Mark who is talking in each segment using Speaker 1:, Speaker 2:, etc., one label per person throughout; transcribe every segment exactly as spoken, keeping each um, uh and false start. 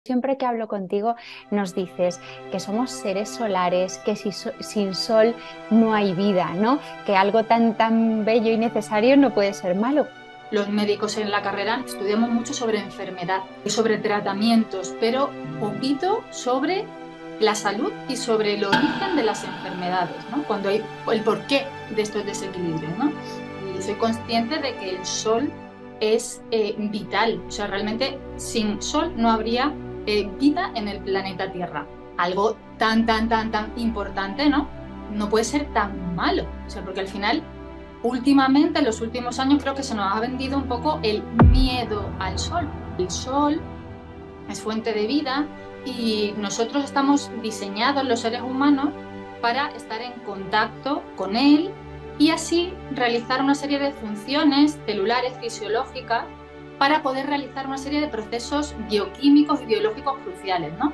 Speaker 1: Siempre que hablo contigo nos dices que somos seres solares, que si so- sin sol no hay vida, ¿no? Que algo tan, tan bello y necesario no puede ser malo.
Speaker 2: Los médicos en la carrera estudiamos mucho sobre enfermedad, sobre tratamientos, pero poquito sobre la salud y sobre el origen de las enfermedades, ¿no? Cuando hay el porqué de estos desequilibrios, ¿no? Y soy consciente de que el sol es eh, vital, o sea, realmente sin sol no habría eh, vida en el planeta Tierra. Algo tan, tan, tan, tan importante, ¿no? No puede ser tan malo, o sea, porque al final últimamente, en los últimos años, creo que se nos ha vendido un poco el miedo al sol. El sol es fuente de vida y nosotros estamos diseñados, los seres humanos, para estar en contacto con él y así realizar una serie de funciones celulares, fisiológicas, para poder realizar una serie de procesos bioquímicos y biológicos cruciales, ¿no?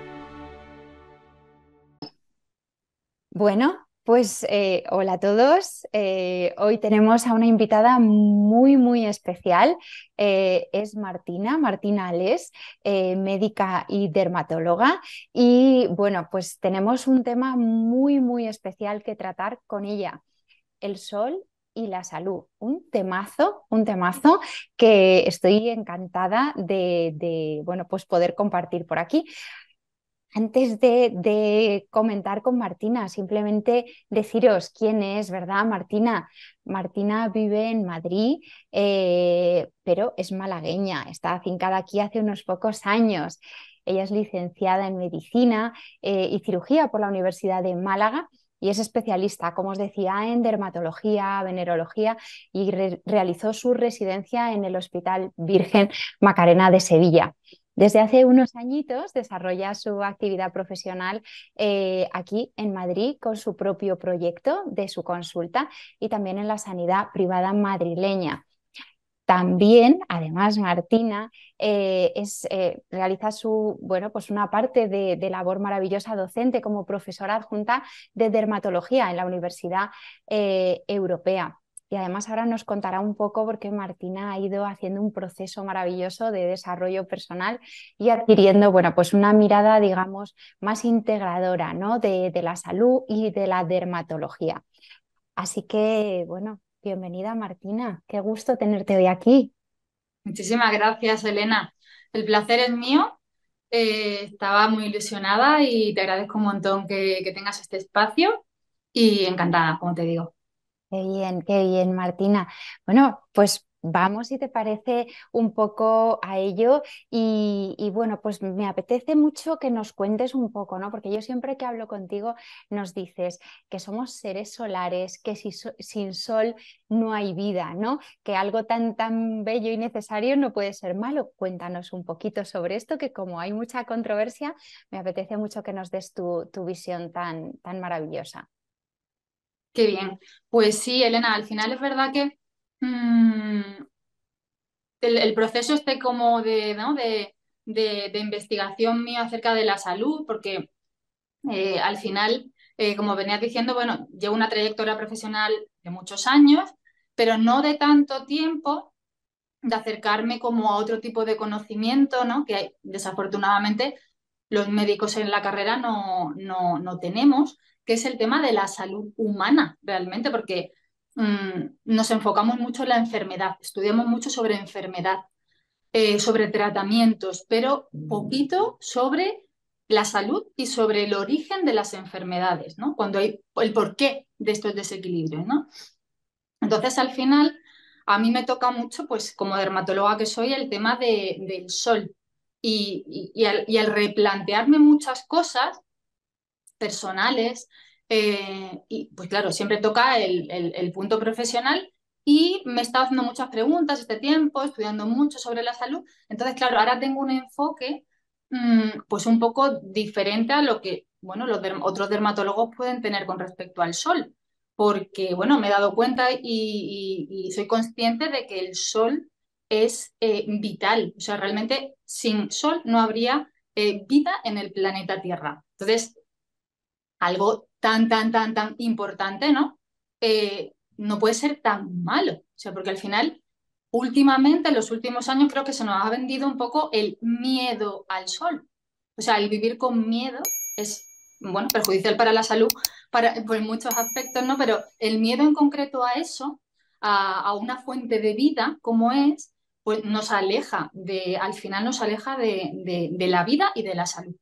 Speaker 1: Bueno, pues eh, hola a todos. Eh, hoy tenemos a una invitada muy, muy especial. Eh, es Martina, Martina Alés, eh, médica y dermatóloga. Y bueno, pues tenemos un tema muy, muy especial que tratar con ella. El sol y la salud. Un temazo, un temazo que estoy encantada de, de, bueno, pues poder compartir por aquí. Antes de, de comentar con Martina, simplemente deciros quién es, ¿verdad? Martina. Martina vive en Madrid, eh, pero es malagueña, está afincada aquí hace unos pocos años. Ella es licenciada en medicina eh, y cirugía por la Universidad de Málaga y es especialista, como os decía, en dermatología, venerología y re- realizó su residencia en el Hospital Virgen Macarena de Sevilla. Desde hace unos añitos desarrolla su actividad profesional eh, aquí en Madrid con su propio proyecto de su consulta y también en la sanidad privada madrileña. También, además, Martina eh, es, eh, realiza su, bueno, pues una parte de, de labor maravillosa docente como profesora adjunta de dermatología en la Universidad eh, Europea. Y además ahora nos contará un poco porque Martina ha ido haciendo un proceso maravilloso de desarrollo personal y adquiriendo, bueno, pues una mirada, digamos, más integradora, ¿no? de, de la salud y de la dermatología. Así que, bueno, bienvenida Martina, qué gusto tenerte hoy aquí.
Speaker 2: Muchísimas gracias, Elena. El placer es mío. Eh, estaba muy ilusionada y te agradezco un montón que, que tengas este espacio y encantada, como te digo.
Speaker 1: Qué bien, qué bien, Martina. Bueno, pues vamos, si te parece, un poco a ello y, y bueno, pues me apetece mucho que nos cuentes un poco, ¿no? Porque yo siempre que hablo contigo nos dices que somos seres solares, que si so- sin sol no hay vida, ¿no? Que algo tan, tan bello y necesario no puede ser malo. Cuéntanos un poquito sobre esto, que como hay mucha controversia, me apetece mucho que nos des tu, tu visión tan, tan maravillosa.
Speaker 2: Qué bien. Pues sí, Elena, al final es verdad que mm, el, el proceso este como de, ¿no? de, de, de investigación mío acerca de la salud, porque eh, al final, eh, como venías diciendo, bueno, llevo una trayectoria profesional de muchos años, pero no de tanto tiempo de acercarme como a otro tipo de conocimiento, ¿no? Que hay, desafortunadamente los médicos en la carrera no, no, no tenemos, que es el tema de la salud humana, realmente, porque mmm, nos enfocamos mucho en la enfermedad, estudiamos mucho sobre enfermedad, eh, sobre tratamientos, pero poquito sobre la salud y sobre el origen de las enfermedades, ¿no? Cuando hay el porqué de estos desequilibrios, ¿no? Entonces, al final, a mí me toca mucho, pues como dermatóloga que soy, el tema de- del sol. Y, y- y al, y al replantearme muchas cosas personales, eh, y pues claro, siempre toca el, el- el punto profesional y me he estado haciendo muchas preguntas este tiempo, estudiando mucho sobre la salud. Entonces, claro, ahora tengo un enfoque mm, pues un poco diferente a lo que, bueno, los derm- otros dermatólogos pueden tener con respecto al sol, porque, bueno, me he dado cuenta y, y- y soy consciente de que el sol es eh, vital, o sea, realmente sin sol no habría eh, vida en el planeta Tierra. Entonces, algo tan, tan, tan, tan importante, ¿no? Eh, no puede ser tan malo. O sea, porque al final últimamente, en los últimos años, creo que se nos ha vendido un poco el miedo al sol. O sea, el vivir con miedo es, bueno, perjudicial para la salud para, por muchos aspectos, ¿no? Pero el miedo en concreto a eso, a, a una fuente de vida como es, pues nos aleja de, al final nos aleja de, de, de la vida y de la salud.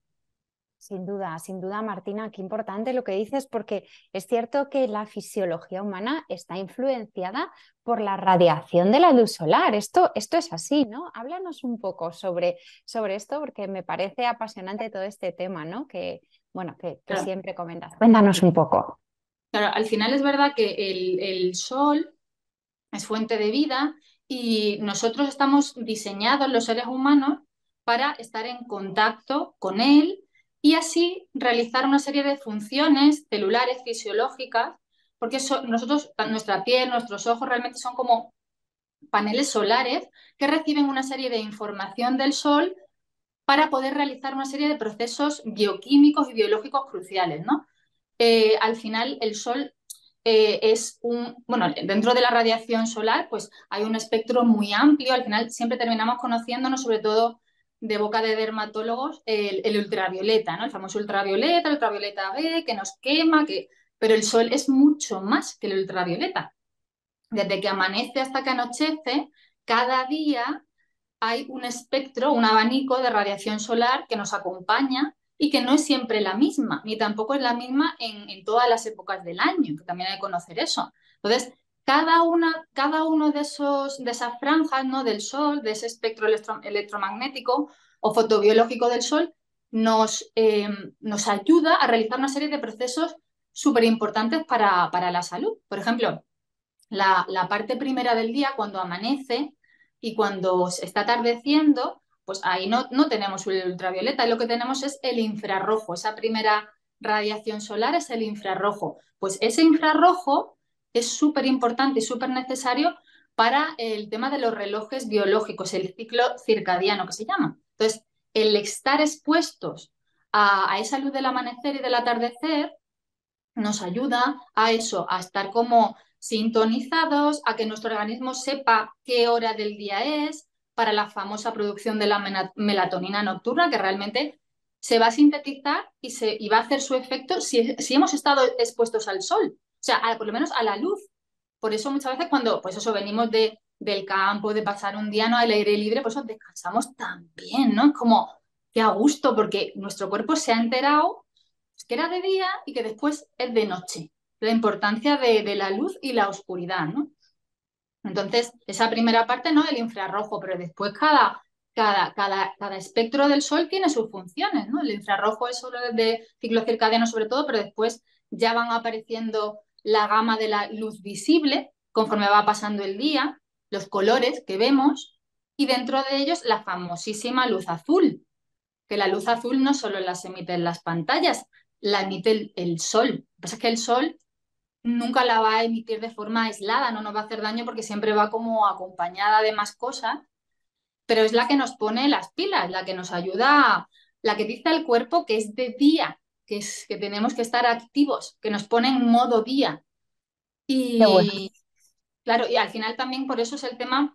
Speaker 1: Sin duda, sin duda, Martina, qué importante lo que dices, porque es cierto que la fisiología humana está influenciada por la radiación de la luz solar. Esto, esto es así, ¿no? Háblanos un poco sobre, sobre esto, porque me parece apasionante todo este tema, ¿no? Que, bueno, que, que
Speaker 2: Claro,
Speaker 1: siempre comentas. Cuéntanos un poco.
Speaker 2: claro, al final es verdad que el, el sol es fuente de vida y nosotros estamos diseñados, los seres humanos, para estar en contacto con él y así realizar una serie de funciones celulares, fisiológicas, porque so- nosotros, nuestra piel, nuestros ojos realmente son como paneles solares que reciben una serie de información del sol para poder realizar una serie de procesos bioquímicos y biológicos cruciales, ¿no? Eh, al final el sol eh, es un, bueno, dentro de la radiación solar, pues hay un espectro muy amplio, al final siempre terminamos conociéndonos, sobre todo de boca de dermatólogos, el, el ultravioleta, ¿no? El famoso ultravioleta, el ultravioleta B, que nos quema, que... pero el sol es mucho más que el ultravioleta. Desde que amanece hasta que anochece, cada día hay un espectro, un abanico de radiación solar que nos acompaña y que no es siempre la misma, ni tampoco es la misma en, en todas las épocas del año, que también hay que conocer eso. Entonces, cada, una, cada uno de, esos, de esas franjas, ¿no? Del sol, de ese espectro electro, electromagnético o fotobiológico del sol, nos, eh, nos ayuda a realizar una serie de procesos súper importantes para, para la salud. Por ejemplo, la, la parte primera del día, cuando amanece y cuando se está atardeciendo, pues ahí no, no tenemos el ultravioleta, y lo que tenemos es el infrarrojo. Esa primera radiación solar es el infrarrojo. Pues ese infrarrojo es súper importante y súper necesario para el tema de los relojes biológicos, el ciclo circadiano que se llama. Entonces, el estar expuestos a, a esa luz del amanecer y del atardecer nos ayuda a eso, a estar como sintonizados, a que nuestro organismo sepa qué hora del día es, para la famosa producción de la melatonina nocturna, que realmente se va a sintetizar y, se, y va a hacer su efecto si, si hemos estado expuestos al sol, o sea, a, por lo menos a la luz. Por eso muchas veces cuando, pues eso, venimos de, del campo, de pasar un día no al aire libre, pues eso descansamos tan bien, ¿no? Es como que a gusto, porque nuestro cuerpo se ha enterado que era de día y que después es de noche. La importancia de, de la luz y la oscuridad, ¿no? Entonces, esa primera parte, ¿no? El infrarrojo, pero después cada, cada, cada, cada espectro del sol tiene sus funciones, ¿no? El infrarrojo es solo de ciclo circadiano sobre todo, pero después ya van apareciendo la gama de la luz visible conforme va pasando el día, los colores que vemos, y dentro de ellos la famosísima luz azul, que la luz azul no solo las emite en las pantallas, la emite el, el sol. Lo que pasa es que el sol nunca la va a emitir de forma aislada, no nos va a hacer daño porque siempre va como acompañada de más cosas, pero es la que nos pone las pilas, la que nos ayuda, la que dice al cuerpo que es de día, que, es, que tenemos que estar activos, que nos pone en modo día.
Speaker 1: Qué bueno.
Speaker 2: Y claro, y al final también por eso es el tema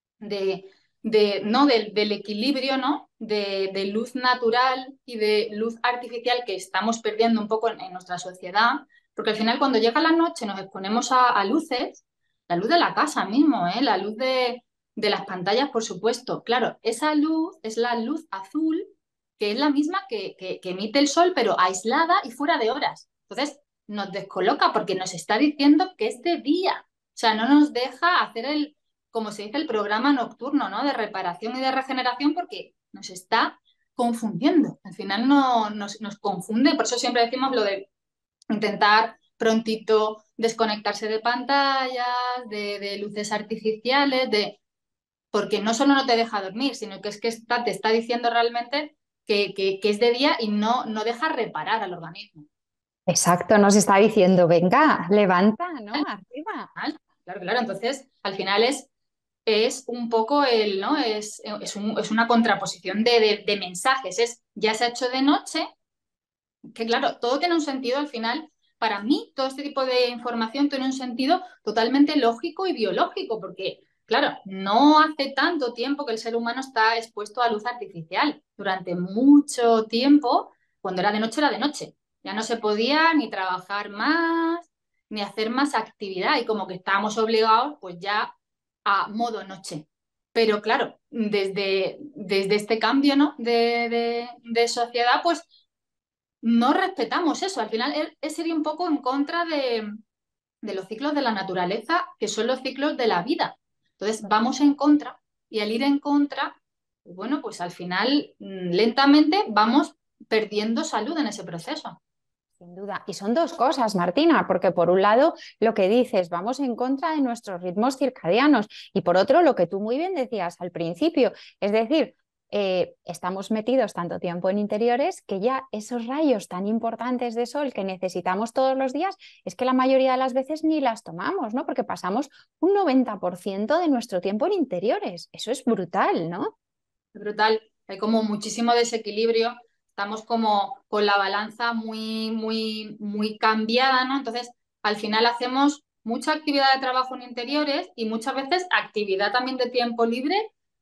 Speaker 2: de, de, ¿no? del, del equilibrio, ¿no? De, de luz natural y de luz artificial que estamos perdiendo un poco en, en nuestra sociedad, porque al final cuando llega la noche nos exponemos a, a luces, la luz de la casa mismo, ¿eh? La luz de, de las pantallas, por supuesto. Claro, esa luz es la luz azul, que es la misma que, que, que emite el sol, pero aislada y fuera de horas. Entonces, nos descoloca porque nos está diciendo que es de día. O sea, no nos deja hacer el, como se dice, el programa nocturno, ¿no? De reparación y de regeneración porque nos está confundiendo. Al final no, nos, nos confunde, por eso siempre decimos lo de intentar prontito desconectarse de pantallas, de, de luces artificiales, de porque no solo no te deja dormir, sino que es que está, te está diciendo realmente que, que, que es de día y no, no deja reparar al organismo.
Speaker 1: Exacto, nos está diciendo, venga, levanta, ¿no? Arriba.
Speaker 2: Claro, claro. Entonces, al final es es un poco el, ¿no? Es, es, un, es una contraposición de, de, de, mensajes. Es ya se ha hecho de noche, que claro, todo tiene un sentido al final. Para mí, todo este tipo de información tiene un sentido totalmente lógico y biológico, porque claro, no hace tanto tiempo que el ser humano está expuesto a luz artificial. Durante mucho tiempo, cuando era de noche, era de noche. Ya no se podía ni trabajar más, ni hacer más actividad y como que estábamos obligados pues ya a modo noche. Pero claro, desde, desde este cambio, ¿no? de, de, de sociedad, pues no respetamos eso. Al final es, es ir un poco en contra de, de los ciclos de la naturaleza, que son los ciclos de la vida. Entonces vamos en contra y al ir en contra, bueno, pues al final mm, lentamente vamos perdiendo salud en ese proceso.
Speaker 1: Sin duda. Y son dos cosas, Martina, porque por un lado lo que dices, vamos en contra de nuestros ritmos circadianos y por otro lo que tú muy bien decías al principio, es decir, eh, estamos metidos tanto tiempo en interiores que ya esos rayos tan importantes de sol que necesitamos todos los días es que la mayoría de las veces ni las tomamos, ¿no? Porque pasamos un noventa por ciento de nuestro tiempo en interiores. Eso es brutal, ¿no?
Speaker 2: Brutal, hay como muchísimo desequilibrio, estamos como con la balanza muy, muy, muy cambiada, ¿no? Entonces, al final hacemos mucha actividad de trabajo en interiores y muchas veces actividad también de tiempo libre,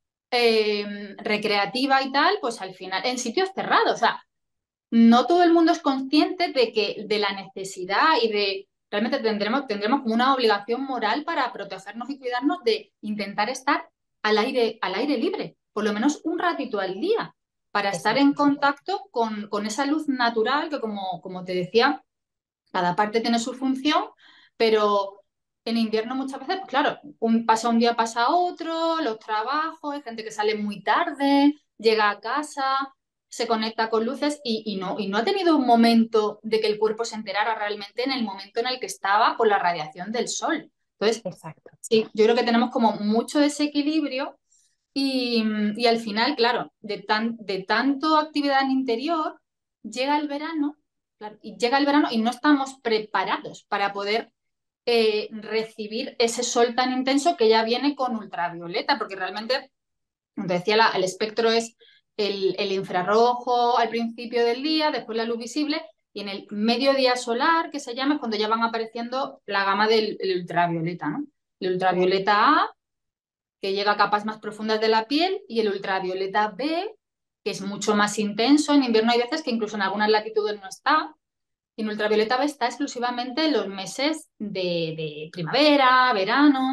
Speaker 2: eh, recreativa y tal, pues al final en sitios cerrados. O sea, no todo el mundo es consciente de que de la necesidad y de realmente tendremos, tendremos como una obligación moral para protegernos y cuidarnos de intentar estar al aire, al aire libre, por lo menos un ratito al día, para estar en
Speaker 1: Exacto.
Speaker 2: contacto con, con esa luz natural que, como, como te decía, cada parte tiene su función, pero en invierno muchas veces, pues claro, un, pasa un día, pasa otro, los trabajos, hay gente que sale muy tarde, llega a casa, se conecta con luces y, y no, y no ha tenido un momento de que el cuerpo se enterara realmente en el momento en el que estaba con la radiación del sol. Entonces,
Speaker 1: Exacto.
Speaker 2: sí, yo creo que tenemos como mucho desequilibrio y, y al final, claro, de, tan, de tanto actividad en interior, llega el verano, claro, y llega el verano y no estamos preparados para poder eh, recibir ese sol tan intenso que ya viene con ultravioleta, porque realmente, como te decía, la- el espectro es el, el infrarrojo al principio del día, después la luz visible, y en el mediodía solar, que se llama, es cuando ya van apareciendo la gama del el ultravioleta, ¿no? El
Speaker 1: Claro.
Speaker 2: ultravioleta A, que llega a capas más profundas de la piel, y el ultravioleta B, que es mucho más intenso. En invierno hay veces que incluso en algunas latitudes no está. Y en ultravioleta B está exclusivamente en los meses de, de primavera, verano,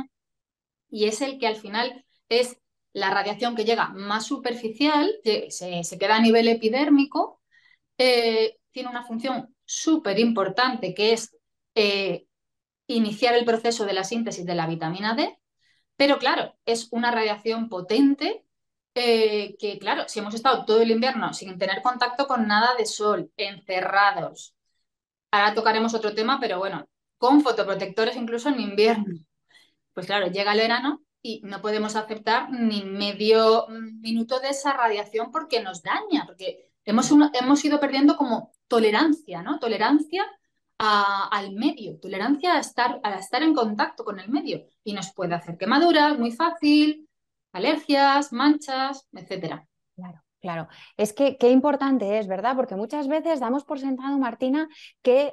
Speaker 2: y es el que al final es la radiación que llega más superficial, que se, se queda a nivel epidérmico, eh, tiene una función súper importante que es eh, iniciar el proceso de la síntesis de la vitamina D, pero claro, es una radiación potente eh, que, claro, si hemos estado todo el invierno sin tener contacto con nada de sol, encerrados, ahora tocaremos otro tema, pero bueno, con fotoprotectores incluso en invierno, pues claro, llega el verano y no podemos aceptar ni medio mm, minuto de esa radiación porque nos daña, porque hemos, uno- hemos ido perdiendo como tolerancia, ¿no? Tolerancia a- al medio, tolerancia a estar, a estar en contacto con el medio y nos puede hacer quemaduras muy fácil, alergias, manchas, etcétera.
Speaker 1: Claro, claro. Es que qué importante es, ¿verdad? Porque muchas veces damos por sentado, Martina, que,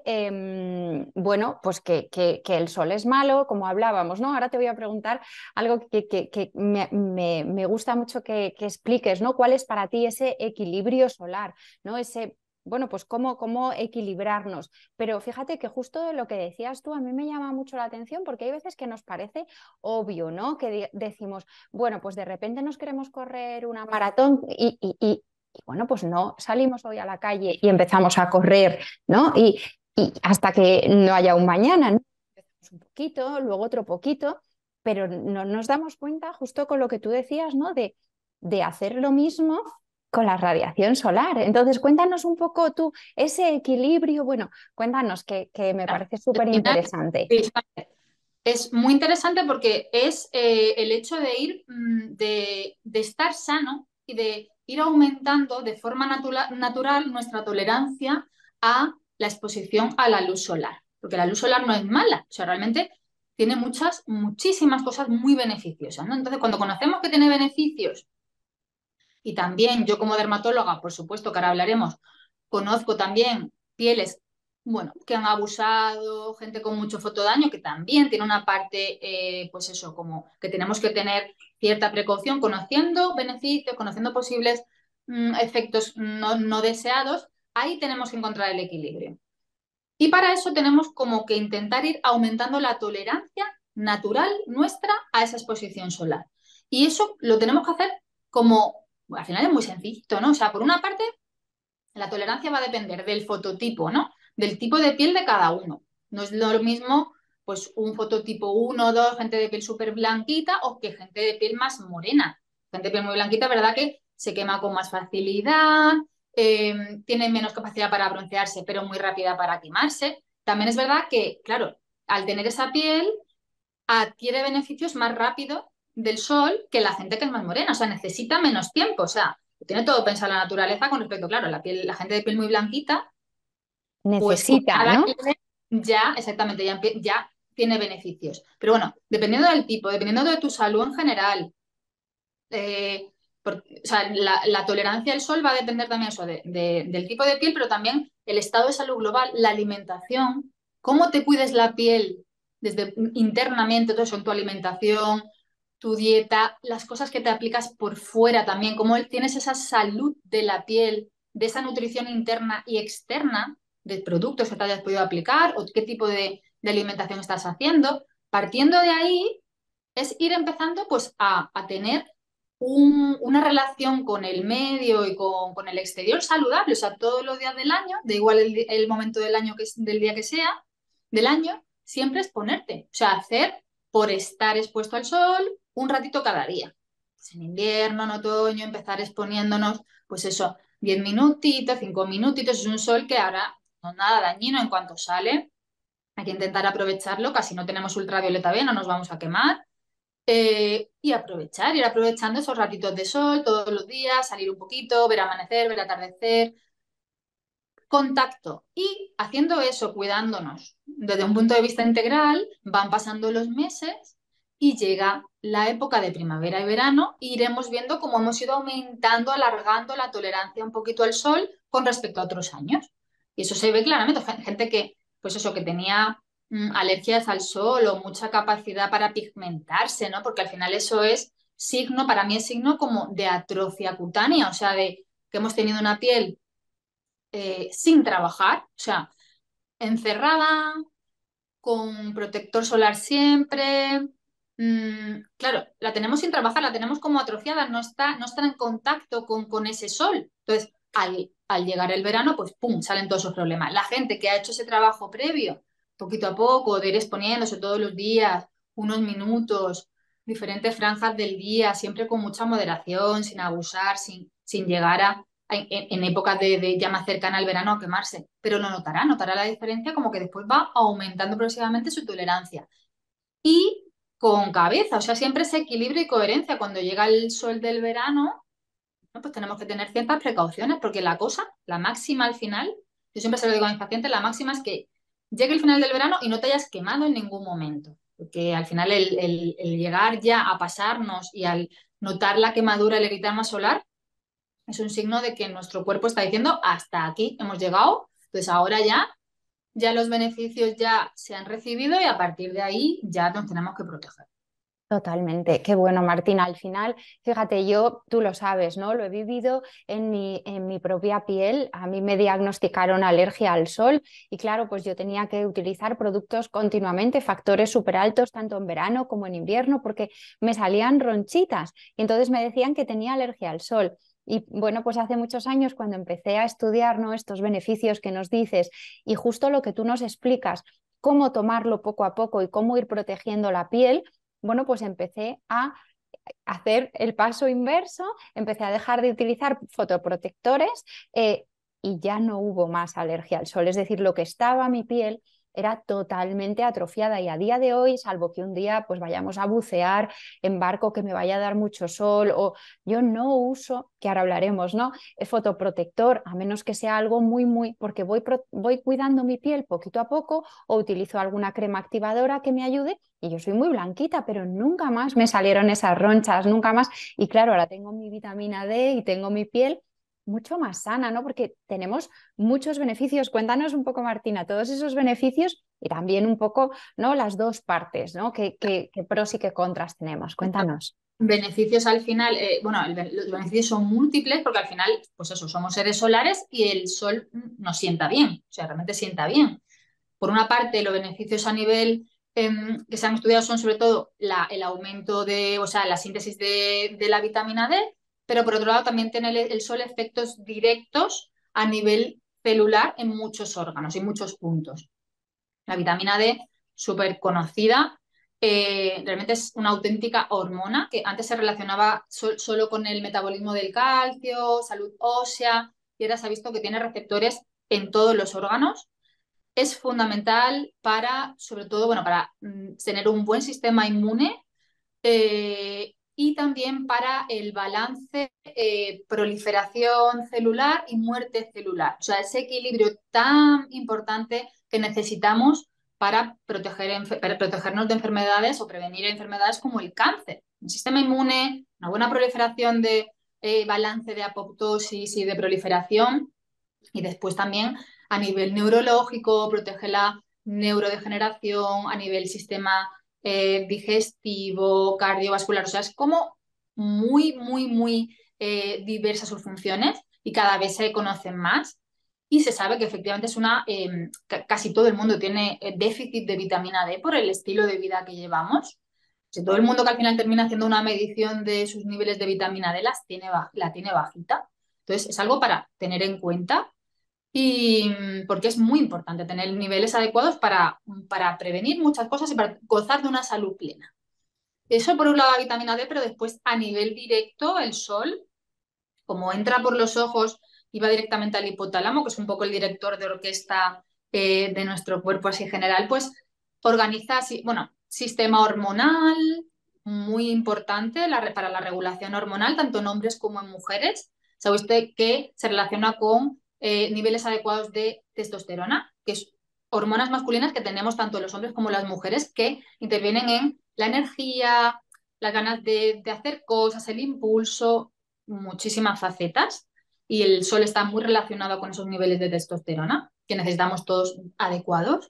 Speaker 1: em, bueno, pues que, que- que el sol es malo, como hablábamos, ¿no? Ahora te voy a preguntar algo que, que- que me, me- me gusta mucho que, que expliques, ¿no? ¿Cuál es para ti ese equilibrio solar, ¿no? Ese, bueno, pues cómo, cómo equilibrarnos. Pero fíjate que justo lo que decías tú a mí me llama mucho la atención porque hay veces que nos parece obvio, ¿no? Que di- decimos bueno, pues de repente nos queremos correr una maratón y, y- y- y, bueno, pues no salimos hoy a la calle y empezamos a correr, ¿no? Y, y hasta que no haya un mañana, ¿no? Empezamos un poquito, luego otro poquito, pero no nos damos cuenta justo con lo que tú decías, ¿no? De, de hacer lo mismo con la radiación solar. Entonces, cuéntanos un poco tú ese equilibrio, bueno, cuéntanos que, que me
Speaker 2: Al
Speaker 1: parece súper
Speaker 2: final,
Speaker 1: interesante.
Speaker 2: sí, es muy interesante porque es eh, el hecho de ir, mm, de, de estar sano y de ir aumentando de forma natura- natural nuestra tolerancia a la exposición a la luz solar. Porque la luz solar no es mala, o sea, realmente tiene muchas, muchísimas cosas muy beneficiosas, ¿no? Entonces, cuando conocemos que tiene beneficios y también yo como dermatóloga, por supuesto que ahora hablaremos, conozco también pieles bueno, que han abusado, gente con mucho fotodaño, que también tiene una parte, eh, pues eso, como que tenemos que tener cierta precaución, conociendo beneficios, conociendo posibles mm, efectos no, no deseados, ahí tenemos que encontrar el equilibrio. Y para eso tenemos como que intentar ir aumentando la tolerancia natural nuestra a esa exposición solar. Y eso lo tenemos que hacer como, bueno, al final es muy sencillito, ¿no? O sea, por una parte, la tolerancia va a depender del fototipo, ¿no? Del tipo de piel de cada uno. No es lo mismo, pues, un fototipo uno o dos, gente de piel súper blanquita, o que gente de piel más morena. Gente de piel muy blanquita, ¿verdad? Que se quema con más facilidad, eh, tiene menos capacidad para broncearse, pero muy rápida para quemarse. También es verdad que, claro, al tener esa piel, adquiere beneficios más rápido del sol que la gente que es más morena, o sea, necesita menos tiempo, o sea, tiene todo pensado la naturaleza con respecto, claro, la piel, la gente de piel muy blanquita, pues con
Speaker 1: Necesita,
Speaker 2: cada
Speaker 1: ¿no?
Speaker 2: piel ya, exactamente, ya, ya tiene beneficios. Pero bueno, dependiendo del tipo, dependiendo de tu salud en general, eh, por, o sea, la, la, tolerancia al sol va a depender también eso de, de, del tipo de piel, pero también el estado de salud global, la alimentación, cómo te cuides la piel desde internamente, todo eso en tu alimentación, tu dieta, las cosas que te aplicas por fuera también, cómo tienes esa salud de la piel, de esa nutrición interna y externa, de productos que te hayas podido aplicar o qué tipo de, de alimentación estás haciendo. Partiendo de ahí es ir empezando pues a, a tener un, una relación con el medio y con, con, el exterior saludable, o sea, todos los días del año, da igual el, el momento del año que del día que sea, del año, siempre exponerte, o sea, hacer por estar expuesto al sol un ratito cada día. Pues en invierno, en otoño, empezar exponiéndonos, pues eso, diez minutitos, cinco minutitos, es un sol que ahora no es nada dañino en cuanto sale, hay que intentar aprovecharlo, casi no tenemos ultravioleta B, no nos vamos a quemar, eh, y aprovechar, ir aprovechando esos ratitos de sol todos los días, salir un poquito, ver amanecer, ver atardecer, contacto. Y haciendo eso, cuidándonos desde un punto de vista integral, van pasando los meses y llega la época de primavera y verano e iremos viendo cómo hemos ido aumentando, alargando la tolerancia un poquito al sol con respecto a otros años. Y eso se ve claramente. Gente que, pues eso, que tenía mm, alergias al sol o mucha capacidad para pigmentarse, ¿no? Porque al final eso es signo, para mí es signo como de atrofia cutánea, o sea, de que hemos tenido una piel eh, sin trabajar, o sea, encerrada, con protector solar siempre. Mm, claro, la tenemos sin trabajar, la tenemos como atrofiada, no está, no está en contacto con, con ese sol. Entonces, al, al llegar el verano, pues ¡pum!, salen todos esos problemas. La gente que ha hecho ese trabajo previo, poquito a poco, de ir exponiéndose todos los días, unos minutos, diferentes franjas del día, siempre con mucha moderación, sin abusar, sin, sin llegar a, en, en épocas de, de ya más cercana al verano a quemarse, pero lo notará, notará la diferencia como que después va aumentando progresivamente su tolerancia. Y con cabeza, o sea, siempre ese equilibrio y coherencia. Cuando llega el sol del verano, ¿no? Pues tenemos que tener ciertas precauciones, porque la cosa, la máxima al final, yo siempre se lo digo a mis pacientes, la máxima es que llegue el final del verano y no te hayas quemado en ningún momento. Porque al final el, el, el llegar ya a pasarnos y al notar la quemadura, el eritema solar, es un signo de que nuestro cuerpo está diciendo hasta aquí hemos llegado, pues ahora ya, ya los beneficios ya se han recibido y a partir de ahí ya nos tenemos que proteger.
Speaker 1: Totalmente, qué bueno, Martina. Al final, fíjate, yo, tú lo sabes, ¿no? Lo he vivido en mi, en mi propia piel. A mí me diagnosticaron alergia al sol y claro, pues yo tenía que utilizar productos continuamente, factores súper altos, tanto en verano como en invierno, porque me salían ronchitas y entonces me decían que tenía alergia al sol. Y bueno, pues hace muchos años cuando empecé a estudiar, ¿no?, estos beneficios que nos dices y justo lo que tú nos explicas, cómo tomarlo poco a poco y cómo ir protegiendo la piel, bueno, pues empecé a hacer el paso inverso, empecé a dejar de utilizar fotoprotectores eh, y ya no hubo más alergia al sol. Es decir, lo que estaba mi piel era totalmente atrofiada y a día de hoy, salvo que un día pues vayamos a bucear en barco que me vaya a dar mucho sol o yo no uso, que ahora hablaremos, ¿no?, el fotoprotector, a menos que sea algo muy, muy, porque voy, pro, voy cuidando mi piel poquito a poco o utilizo alguna crema activadora que me ayude y yo soy muy blanquita, pero nunca más me salieron esas ronchas, nunca más. Y claro, ahora tengo mi vitamina D y tengo mi piel mucho más sana, ¿no? Porque tenemos muchos beneficios. Cuéntanos un poco, Martina, todos esos beneficios y también un poco, ¿no? Las dos partes, ¿no? ¿Qué, qué, qué pros y qué contras tenemos? Cuéntanos.
Speaker 2: Beneficios al final, eh, bueno, el, los beneficios son múltiples porque al final, pues eso, somos seres solares y el sol nos sienta bien, o sea, realmente sienta bien. Por una parte, los beneficios a nivel eh, que se han estudiado son sobre todo la, el aumento de, o sea, la síntesis de, de la vitamina D, pero por otro lado también tiene el, el sol efectos directos a nivel celular en muchos órganos y muchos puntos. La vitamina D, súper conocida, eh, realmente es una auténtica hormona que antes se relacionaba so solo con el metabolismo del calcio, salud ósea, y ahora se ha visto que tiene receptores en todos los órganos. Es fundamental para, sobre todo, bueno, para mm, tener un buen sistema inmune eh, y también para el balance, eh, proliferación celular y muerte celular. O sea, ese equilibrio tan importante que necesitamos para, proteger, para protegernos de enfermedades o prevenir enfermedades como el cáncer. Un sistema inmune, una buena proliferación de eh, balance de apoptosis y de proliferación y después también a nivel neurológico, protege la neurodegeneración, a nivel sistema eh, digestivo, cardiovascular. O sea, es como muy, muy, muy eh, diversas sus funciones y cada vez se conocen más. Y se sabe que efectivamente es una, eh, casi todo el mundo tiene déficit de vitamina D por el estilo de vida que llevamos. O sea, todo el mundo que al final termina haciendo una medición de sus niveles de vitamina D las tiene, la tiene bajita. Entonces, es algo para tener en cuenta y mm, porque es muy importante tener niveles adecuados para, para prevenir muchas cosas y para gozar de una salud plena. Eso por un lado la vitamina D, pero después a nivel directo el sol, como entra por los ojos y va directamente al hipotálamo, que es un poco el director de orquesta eh, de nuestro cuerpo así general, pues organiza, bueno, sistema hormonal, muy importante la, para la regulación hormonal, tanto en hombres como en mujeres. Sabe usted que se relaciona con eh, niveles adecuados de testosterona, que es hormonas masculinas que tenemos tanto los hombres como las mujeres, que intervienen en la energía, las ganas de, de hacer cosas, el impulso, muchísimas facetas. Y el sol está muy relacionado con esos niveles de testosterona que necesitamos todos adecuados.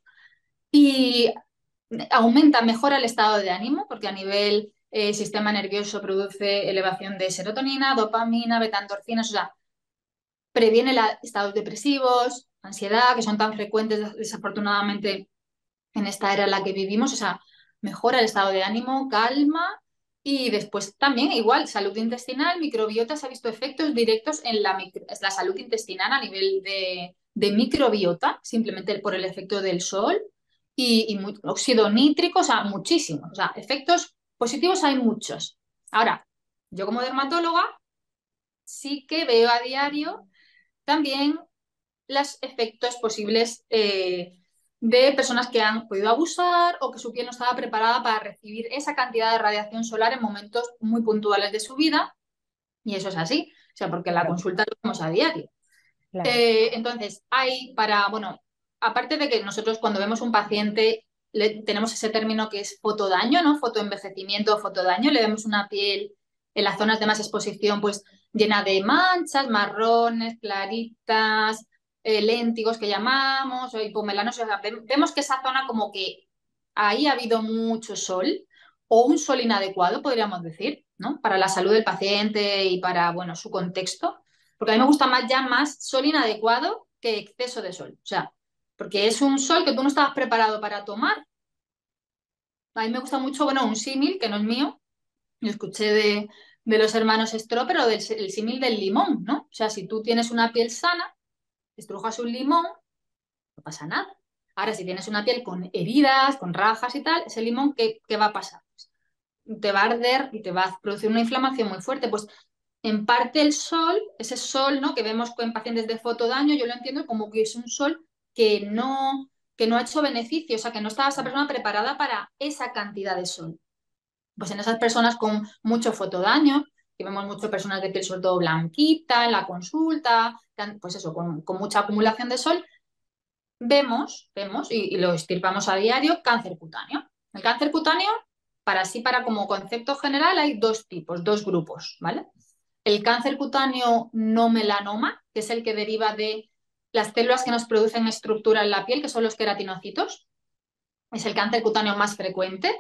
Speaker 2: Y aumenta, mejora el estado de ánimo, porque a nivel eh, sistema nervioso produce elevación de serotonina, dopamina, beta-endorfinas, o sea, previene la, estados depresivos, ansiedad, que son tan frecuentes desafortunadamente en esta era en la que vivimos, o sea, mejora el estado de ánimo, calma y después también igual salud intestinal, microbiota, se ha visto efectos directos en la, micro, la salud intestinal a nivel de, de, microbiota, simplemente por el efecto del sol y, y muy, óxido nítrico, o sea, muchísimos, o sea, efectos positivos hay muchos. Ahora, yo como dermatóloga sí que veo a diario también los efectos posibles eh, de personas que han podido abusar o que su piel no estaba preparada para recibir esa cantidad de radiación solar en momentos muy puntuales de su vida. Y eso es así, o sea, porque la
Speaker 1: Claro,
Speaker 2: consulta lo vemos a diario.
Speaker 1: claro.
Speaker 2: Eh, entonces, hay para, bueno, aparte de que nosotros cuando vemos un paciente le, tenemos ese término que es fotodaño, ¿no? Fotoenvejecimiento o fotodaño, le vemos una piel en las zonas de más exposición, pues llena de manchas, marrones, claritas, eh, léntigos que llamamos, o hipomelanos, o sea, vemos que esa zona como que ahí ha habido mucho sol o un sol inadecuado, podríamos decir, ¿no? Para la salud del paciente y para, bueno, su contexto. Porque a mí me gusta más ya más sol inadecuado que exceso de sol. O sea, porque es un sol que tú no estabas preparado para tomar. A mí me gusta mucho, bueno, un símil que no es mío. Yo escuché de, de los hermanos Stroh, pero del el símil del limón, ¿no? O sea, si tú tienes una piel sana, estrujas un limón, no pasa nada. Ahora, si tienes una piel con heridas, con rajas y tal, ese limón, ¿qué, qué va a pasar? Pues, te va a arder y te va a producir una inflamación muy fuerte. Pues en parte el sol, ese sol, ¿no? Que vemos en pacientes de fotodaño, yo lo entiendo como que es un sol que no, que no ha hecho beneficio, o sea, que no estaba esa persona preparada para esa cantidad de sol. Pues en esas personas con mucho fotodaño, que vemos muchas personas de piel sobre todo blanquita en la consulta, pues eso, con, con mucha acumulación de sol, vemos, vemos y, y lo estirpamos a diario, cáncer cutáneo. El cáncer cutáneo, para sí, para como concepto general, hay dos tipos, dos grupos, ¿vale? el cáncer cutáneo no melanoma, que es el que deriva de las células que nos producen estructura en la piel, que son los queratinocitos. Es el cáncer cutáneo más frecuente.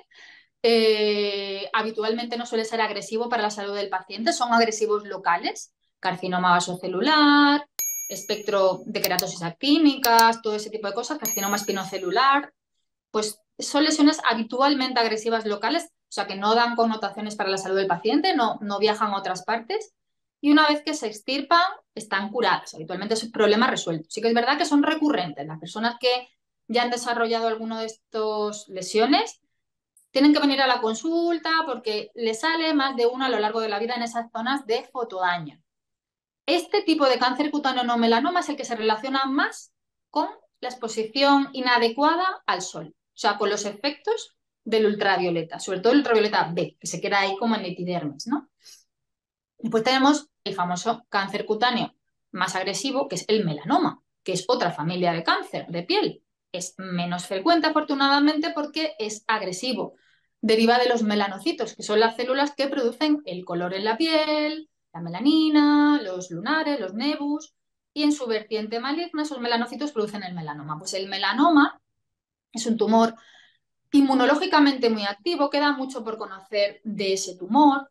Speaker 2: Eh, habitualmente no suele ser agresivo para la salud del paciente, son agresivos locales, carcinoma vasocelular, espectro de queratosis actínicas, todo ese tipo de cosas, carcinoma espinocelular, pues son lesiones habitualmente agresivas locales, o sea que no dan connotaciones para la salud del paciente, no, no viajan a otras partes, y una vez que se extirpan, están curadas, habitualmente es un problema resuelto. Sí que es verdad que son recurrentes, las personas que ya han desarrollado alguno de estos lesiones tienen que venir a la consulta porque les sale más de uno a lo largo de la vida en esas zonas de fotodaño. Este tipo de cáncer cutáneo no melanoma es el que se relaciona más con la exposición inadecuada al sol, o sea, con los efectos del ultravioleta, sobre todo el ultravioleta B, que se queda ahí como en epidermis, ¿no? Después tenemos el famoso cáncer cutáneo más agresivo, que es el melanoma, que es otra familia de cáncer de piel. Es menos frecuente, afortunadamente, porque es agresivo. Deriva de los melanocitos, que son las células que producen el color en la piel, la melanina, los lunares, los nebus, y en su vertiente maligna esos melanocitos producen el melanoma. Pues el melanoma es un tumor inmunológicamente muy activo, queda mucho por conocer de ese tumor.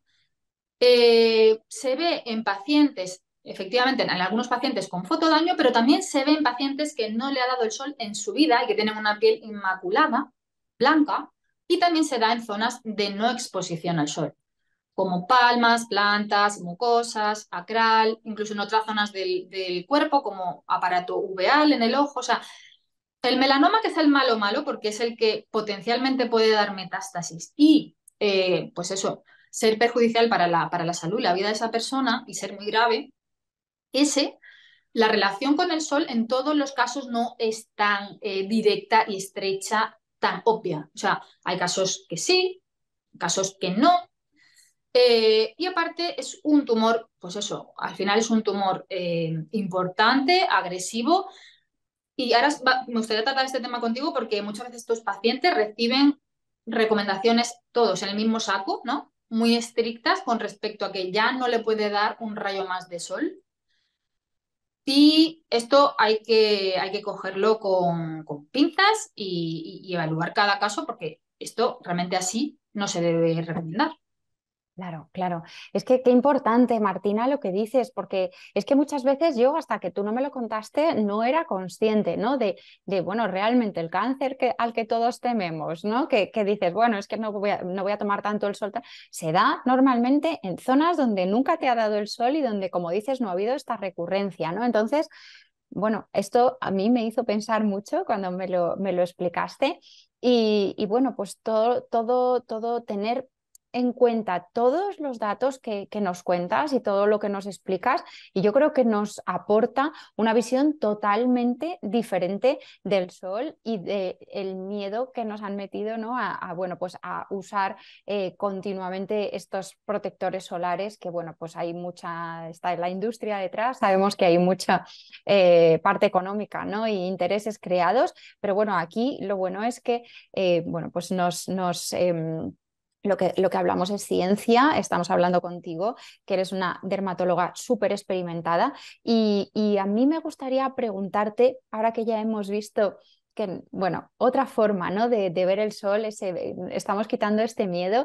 Speaker 2: Eh, se ve en pacientes, efectivamente, en algunos pacientes con fotodaño, pero también se ve en pacientes que no le ha dado el sol en su vida y que tienen una piel inmaculada, blanca, y también se da en zonas de no exposición al sol, como palmas, plantas, mucosas, acral, incluso en otras zonas del, del cuerpo, como aparato uveal en el ojo. O sea, el melanoma, que es el malo malo, porque es el que potencialmente puede dar metástasis y, eh, pues eso, ser perjudicial para la, para la salud y la vida de esa persona y ser muy grave, ese, la relación con el sol en todos los casos no es tan eh, directa y estrecha, tan obvia. O sea, hay casos que sí, casos que no. Eh, y aparte es un tumor, pues eso, al final es un tumor eh, importante, agresivo, y ahora va- me gustaría tratar este tema contigo porque muchas veces estos pacientes reciben recomendaciones todos en el mismo saco, ¿no? Muy estrictas con respecto a que ya no le puede dar un rayo más de sol. Y esto hay que, hay que cogerlo con, con pinzas y, y- y evaluar cada caso porque esto realmente así no se debe recomendar.
Speaker 1: Claro, claro. Es que qué importante, Martina, lo que dices, porque es que muchas veces yo, hasta que tú no me lo contaste, no era consciente, ¿no? De, de bueno, realmente el cáncer que, al que todos tememos, ¿no? Que, que dices, bueno, es que no voy a, no voy a tomar tanto el sol. tal. Se da normalmente en zonas donde nunca te ha dado el sol y donde, como dices, no ha habido esta recurrencia, ¿no? Entonces, bueno, esto a mí me hizo pensar mucho cuando me lo, me lo explicaste y, y bueno, pues todo, todo, todo tener en cuenta todos los datos que, que nos cuentas y todo lo que nos explicas y yo creo que nos aporta una visión totalmente diferente del sol y del miedo que nos han metido, ¿no? a, a, bueno, pues a usar eh, continuamente estos protectores solares que bueno, pues hay mucha, está en la industria detrás, sabemos que hay mucha eh, parte económica, ¿no? Y intereses creados, pero bueno, aquí lo bueno es que eh, bueno, pues nos, nos eh, lo que, lo que hablamos es ciencia, estamos hablando contigo, que eres una dermatóloga súper experimentada y, y a mí me gustaría preguntarte, ahora que ya hemos visto que, bueno, otra forma, ¿no? de, de ver el sol, ese, estamos quitando este miedo,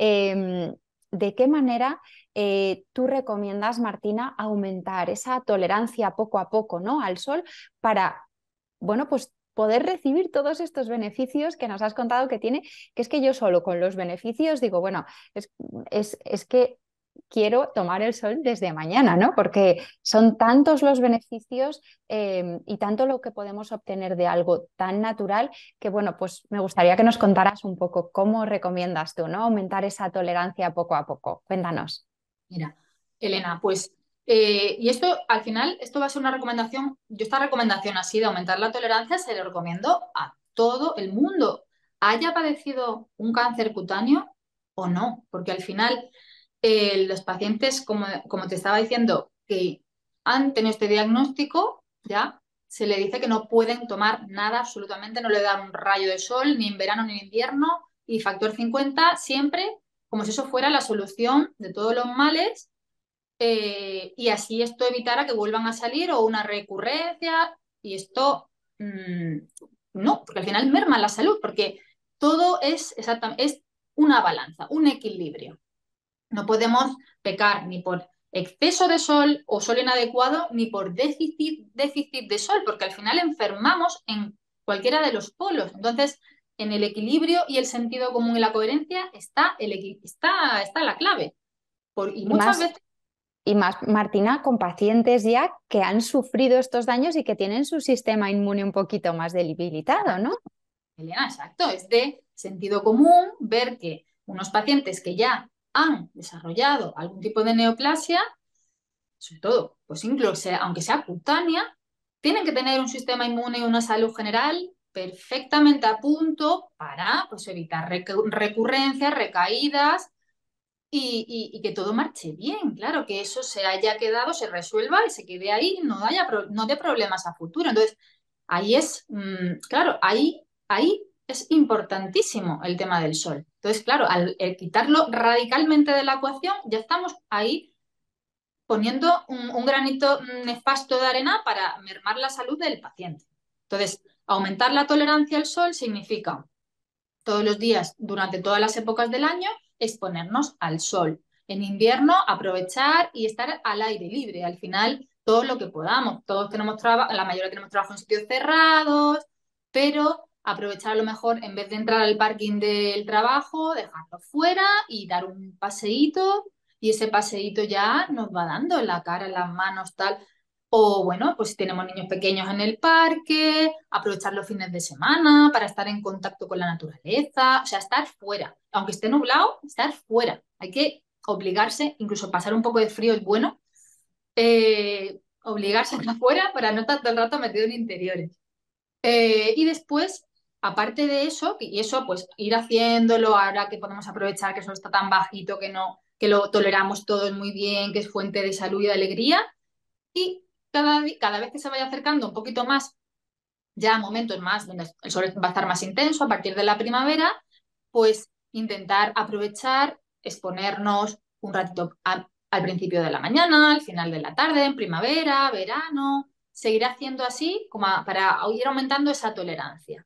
Speaker 1: eh, ¿de qué manera eh, tú recomiendas, Martina, aumentar esa tolerancia poco a poco, ¿no? al sol para, bueno, pues poder recibir todos estos beneficios que nos has contado que tiene, que es que yo solo con los beneficios digo, bueno, es, es, es que quiero tomar el sol desde mañana, ¿no? Porque son tantos los beneficios eh, y tanto lo que podemos obtener de algo tan natural que, bueno, pues me gustaría que nos contaras un poco cómo recomiendas tú, ¿no? Aumentar esa tolerancia poco a poco. Cuéntanos.
Speaker 2: Mira, Elena, pues, eh, y esto al final, esto va a ser una recomendación, yo esta recomendación así de aumentar la tolerancia se le recomiendo a todo el mundo, haya padecido un cáncer cutáneo o no, porque al final eh, los pacientes, como, como te estaba diciendo, que han tenido este diagnóstico, ya se le dice que no pueden tomar nada, absolutamente, no le dan un rayo de sol, ni en verano ni en invierno, y factor cincuenta siempre como si eso fuera la solución de todos los males, eh, y así esto evitará que vuelvan a salir o una recurrencia y esto mmm, no, porque al final merma la salud, porque todo es, exactamente, es una balanza, un equilibrio. No podemos pecar ni por exceso de sol o sol inadecuado, ni por déficit, déficit de sol, porque al final enfermamos en cualquiera de los polos. Entonces, en el equilibrio y el sentido común y la coherencia está, el, está, está la clave. Por, y
Speaker 1: Y
Speaker 2: muchas
Speaker 1: más,
Speaker 2: veces,
Speaker 1: y más, Martina, con pacientes ya que han sufrido estos daños y que tienen su sistema inmune un poquito más debilitado, ¿no?
Speaker 2: Elena, exacto, es de sentido común ver que unos pacientes que ya han desarrollado algún tipo de neoplasia, sobre todo, pues incluso aunque sea cutánea, tienen que tener un sistema inmune y una salud general perfectamente a punto para pues, evitar recu recurrencias, recaídas y, y, y, que todo marche bien. Claro, que eso se haya quedado, se resuelva y se quede ahí, no, haya pro no dé problemas a futuro. Entonces, ahí es, mmm, claro, ahí, ahí es importantísimo el tema del sol. Entonces, claro, al quitarlo radicalmente de la ecuación, ya estamos ahí poniendo un, un granito nefasto de arena para mermar la salud del paciente. Entonces, aumentar la tolerancia al sol significa todos los días, durante todas las épocas del año, exponernos al sol. En invierno, aprovechar y estar al aire libre. Al final, todo lo que podamos. Todos tenemos trabajo, la mayoría tenemos trabajo en sitios cerrados, pero aprovechar a lo mejor, en vez de entrar al parking del trabajo, dejarlo fuera y dar un paseíto. Y ese paseíto ya nos va dando en la cara, en las manos, tal. O bueno, pues si tenemos niños pequeños en el parque, aprovechar los fines de semana para estar en contacto con la naturaleza, o sea, estar fuera. Aunque esté nublado, estar fuera. Hay que obligarse, incluso pasar un poco de frío es bueno, eh, obligarse a estar fuera para no estar todo el rato metido en interiores. Eh, y después, aparte de eso, y eso pues ir haciéndolo ahora que podemos aprovechar que eso está tan bajito, que no, que lo toleramos todos muy bien, que es fuente de salud y de alegría, y cada, cada vez que se vaya acercando un poquito más, ya a momentos más donde el sol va a estar más intenso a partir de la primavera, pues intentar aprovechar, exponernos un ratito a, al principio de la mañana, al final de la tarde, en primavera, verano, seguir haciendo así como a, para ir aumentando esa tolerancia.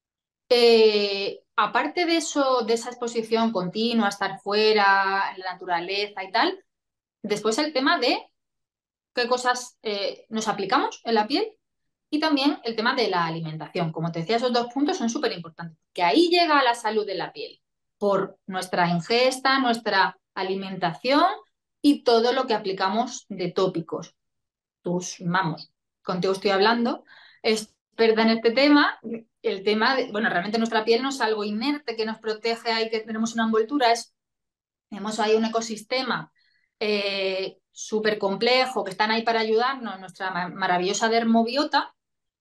Speaker 2: Eh, aparte de eso, de esa exposición continua, estar fuera, en la naturaleza y tal, después el tema de qué cosas eh, nos aplicamos en la piel y también el tema de la alimentación. Como te decía, esos dos puntos son súper importantes, que ahí llega la salud de la piel, por nuestra ingesta, nuestra alimentación y todo lo que aplicamos de tópicos. Tus, vamos, contigo estoy hablando, experta en este tema, el tema de, bueno, realmente nuestra piel no es algo inerte que nos protege ahí, que tenemos una envoltura, es, tenemos ahí un ecosistema eh, súper complejo, que están ahí para ayudarnos, nuestra ma maravillosa dermobiota,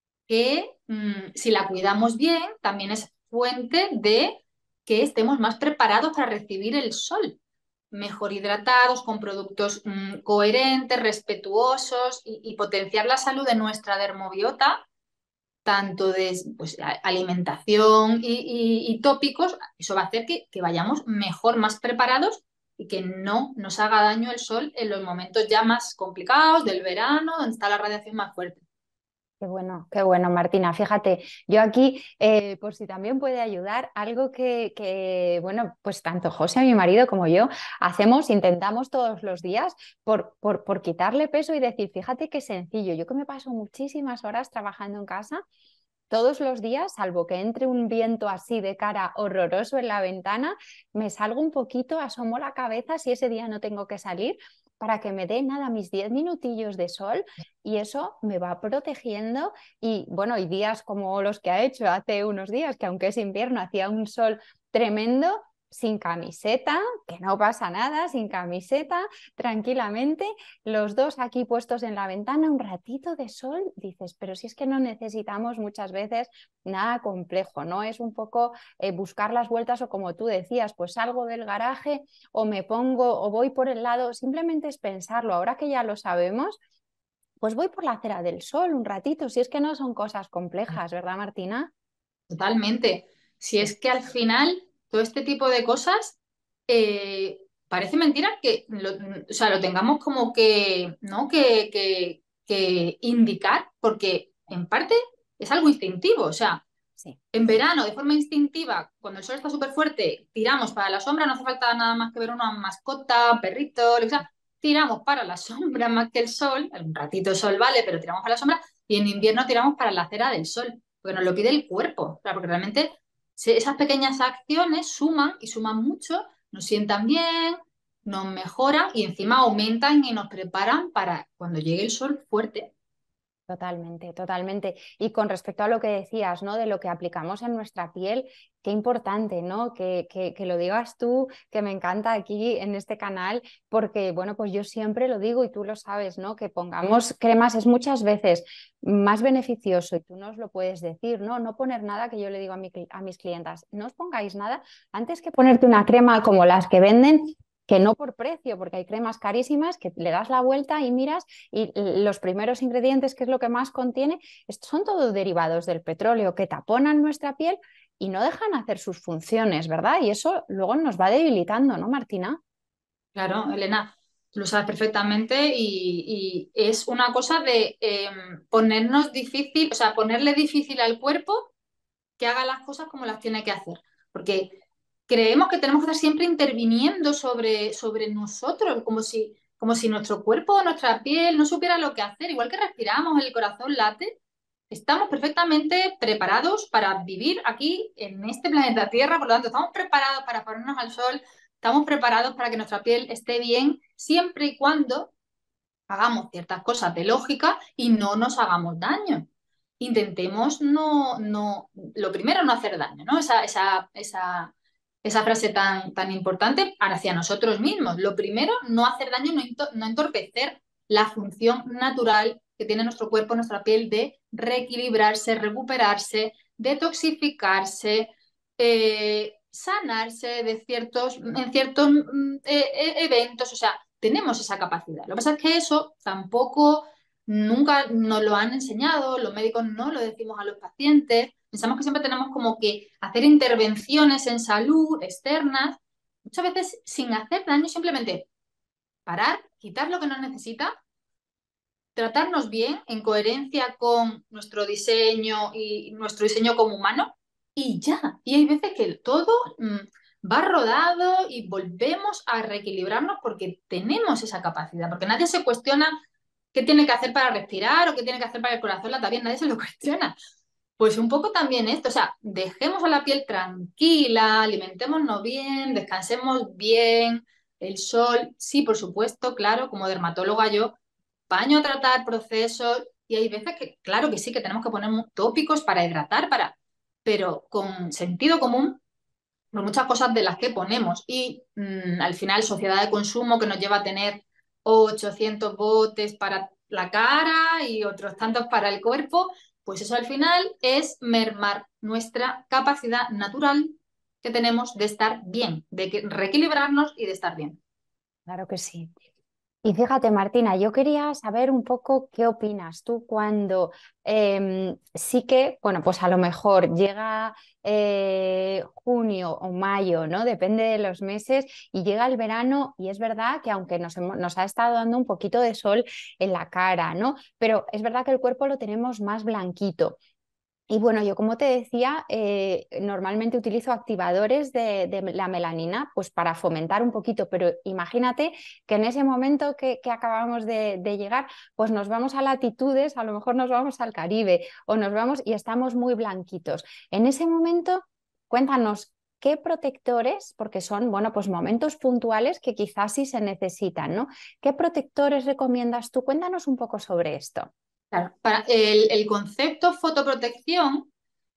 Speaker 2: que mmm, si la cuidamos bien, también es fuente de que estemos más preparados para recibir el sol, mejor hidratados, con productos mmm, coherentes, respetuosos y, y, potenciar la salud de nuestra dermobiota, tanto de pues, alimentación y, y, y, tópicos. Eso va a hacer que, que vayamos mejor, más preparados y que no nos haga daño el sol en los momentos ya más complicados del verano, donde está la radiación más fuerte.
Speaker 1: Qué bueno, qué bueno, Martina. Fíjate, yo aquí, eh, por si también puede ayudar, algo que, que, bueno, pues tanto José, mi marido, como yo, hacemos, intentamos todos los días por, por, por quitarle peso y decir, fíjate qué sencillo, yo que me paso muchísimas horas trabajando en casa, todos los días, salvo que entre un viento así de cara horroroso en la ventana, me salgo un poquito, asomo la cabeza si ese día no tengo que salir para que me dé nada mis diez minutillos de sol y eso me va protegiendo y bueno, y días como los que ha hecho hace unos días, que aunque es invierno hacía un sol tremendo, sin camiseta, que no pasa nada, sin camiseta, tranquilamente, los dos aquí puestos en la ventana, un ratito de sol, dices, pero si es que no necesitamos muchas veces nada complejo, ¿no? Es un poco eh, buscar las vueltas o como tú decías, pues salgo del garaje o me pongo o voy por el lado, simplemente es pensarlo, ahora que ya lo sabemos, pues voy por la acera del sol un ratito, si es que no son cosas complejas, ¿verdad, Martina?
Speaker 2: Totalmente. Si es que al final todo este tipo de cosas, eh, parece mentira que lo, o sea, lo tengamos como que, ¿no? que, que, que indicar, porque en parte es algo instintivo. O sea,
Speaker 1: Sí,
Speaker 2: en verano, de forma instintiva, cuando el sol está súper fuerte, tiramos para la sombra, no hace falta nada más que ver una mascota, un perrito, lo que sea, tiramos para la sombra más que el sol, un ratito el sol vale, pero tiramos para la sombra, y en invierno tiramos para la cera del sol, porque nos lo pide el cuerpo. O sea, porque realmente se- esas pequeñas acciones suman y suman mucho, nos sientan bien, nos mejoran y encima aumentan y nos preparan para cuando llegue el sol fuerte.
Speaker 1: totalmente, totalmente. Y con respecto a lo que decías, ¿no? De lo que aplicamos en nuestra piel, qué importante, ¿no? Que, que, que lo digas tú, que me encanta aquí en este canal, porque, bueno, pues yo siempre lo digo y tú lo sabes, ¿no? Que pongamos cremas es muchas veces más beneficioso y tú nos lo puedes decir, ¿no? No poner nada, que yo le digo a, mi, a mis clientas, no os pongáis nada antes que ponerte una crema como las que venden, que no por precio, porque hay cremas carísimas que le das la vuelta y miras y los primeros ingredientes, que es lo que más contiene, son todos derivados del petróleo que taponan nuestra piel y no dejan hacer sus funciones, ¿verdad? Y eso luego nos va debilitando, ¿no, Martina?
Speaker 2: Claro, Elena, lo sabes perfectamente y, y es una cosa de eh, ponernos difícil, o sea, ponerle difícil al cuerpo que haga las cosas como las tiene que hacer. Porque creemos que tenemos que estar siempre interviniendo sobre, sobre nosotros, como si, como si nuestro cuerpo o nuestra piel no supiera lo que hacer. Igual que respiramos, el corazón late, estamos perfectamente preparados para vivir aquí en este planeta Tierra, por lo tanto, estamos preparados para ponernos al sol, estamos preparados para que nuestra piel esté bien, siempre y cuando hagamos ciertas cosas de lógica y no nos hagamos daño. Intentemos no, no, lo primero, no hacer daño, ¿no? Esa, esa, esa, esa frase tan, tan importante hacia nosotros mismos. Lo primero, no hacer daño, no, no entorpecer la función natural que tiene nuestro cuerpo, nuestra piel, de reequilibrarse, recuperarse, detoxificarse, eh, sanarse de ciertos, en ciertos mm, eh, eh, eventos. O sea, tenemos esa capacidad. Lo que pasa es que eso tampoco nunca nos lo han enseñado, los médicos no lo decimos a los pacientes. Pensamos que siempre tenemos como que hacer intervenciones en salud externas, muchas veces sin hacer daño, simplemente parar, quitar lo que nos necesita, tratarnos bien en coherencia con nuestro diseño y nuestro diseño como humano y ya. Y hay veces que todo mm, va rodado y volvemos a reequilibrarnos porque tenemos esa capacidad, porque nadie se cuestiona qué tiene que hacer para respirar o qué tiene que hacer para que el corazón lata bien, nadie se lo cuestiona. Pues un poco también esto, o sea, dejemos a la piel tranquila, alimentémonos bien, descansemos bien, el sol, sí, por supuesto, claro, como dermatóloga yo baño a tratar, procesos, y hay veces que, claro que sí, que tenemos que poner tópicos para hidratar, para, pero con sentido común, por muchas cosas de las que ponemos. Y mmm, al final, sociedad de consumo que nos lleva a tener ochocientos botes para la cara y otros tantos para el cuerpo, pues eso al final es mermar nuestra capacidad natural que tenemos de estar bien, de reequilibrarnos y de estar bien.
Speaker 1: Claro que sí. Y fíjate, Martina, yo quería saber un poco qué opinas tú cuando em, sí que, bueno, pues a lo mejor llega eh, junio o mayo, ¿no? Depende de los meses y llega el verano y es verdad que aunque nos, hemos- nos ha estado dando un poquito de sol en la cara, ¿no? Pero es verdad que el cuerpo lo tenemos más blanquito. Y bueno, yo como te decía, eh, normalmente utilizo activadores de, de la melanina pues para fomentar un poquito, pero imagínate que en ese momento que, que acabamos de, de llegar, pues nos vamos a latitudes, a lo mejor nos vamos al Caribe o nos vamos y estamos muy blanquitos. En ese momento, cuéntanos qué protectores, porque son, bueno, pues momentos puntuales que quizás sí se necesitan, ¿no? ¿Qué protectores recomiendas tú? Cuéntanos un poco sobre esto.
Speaker 2: Claro, para el, el concepto fotoprotección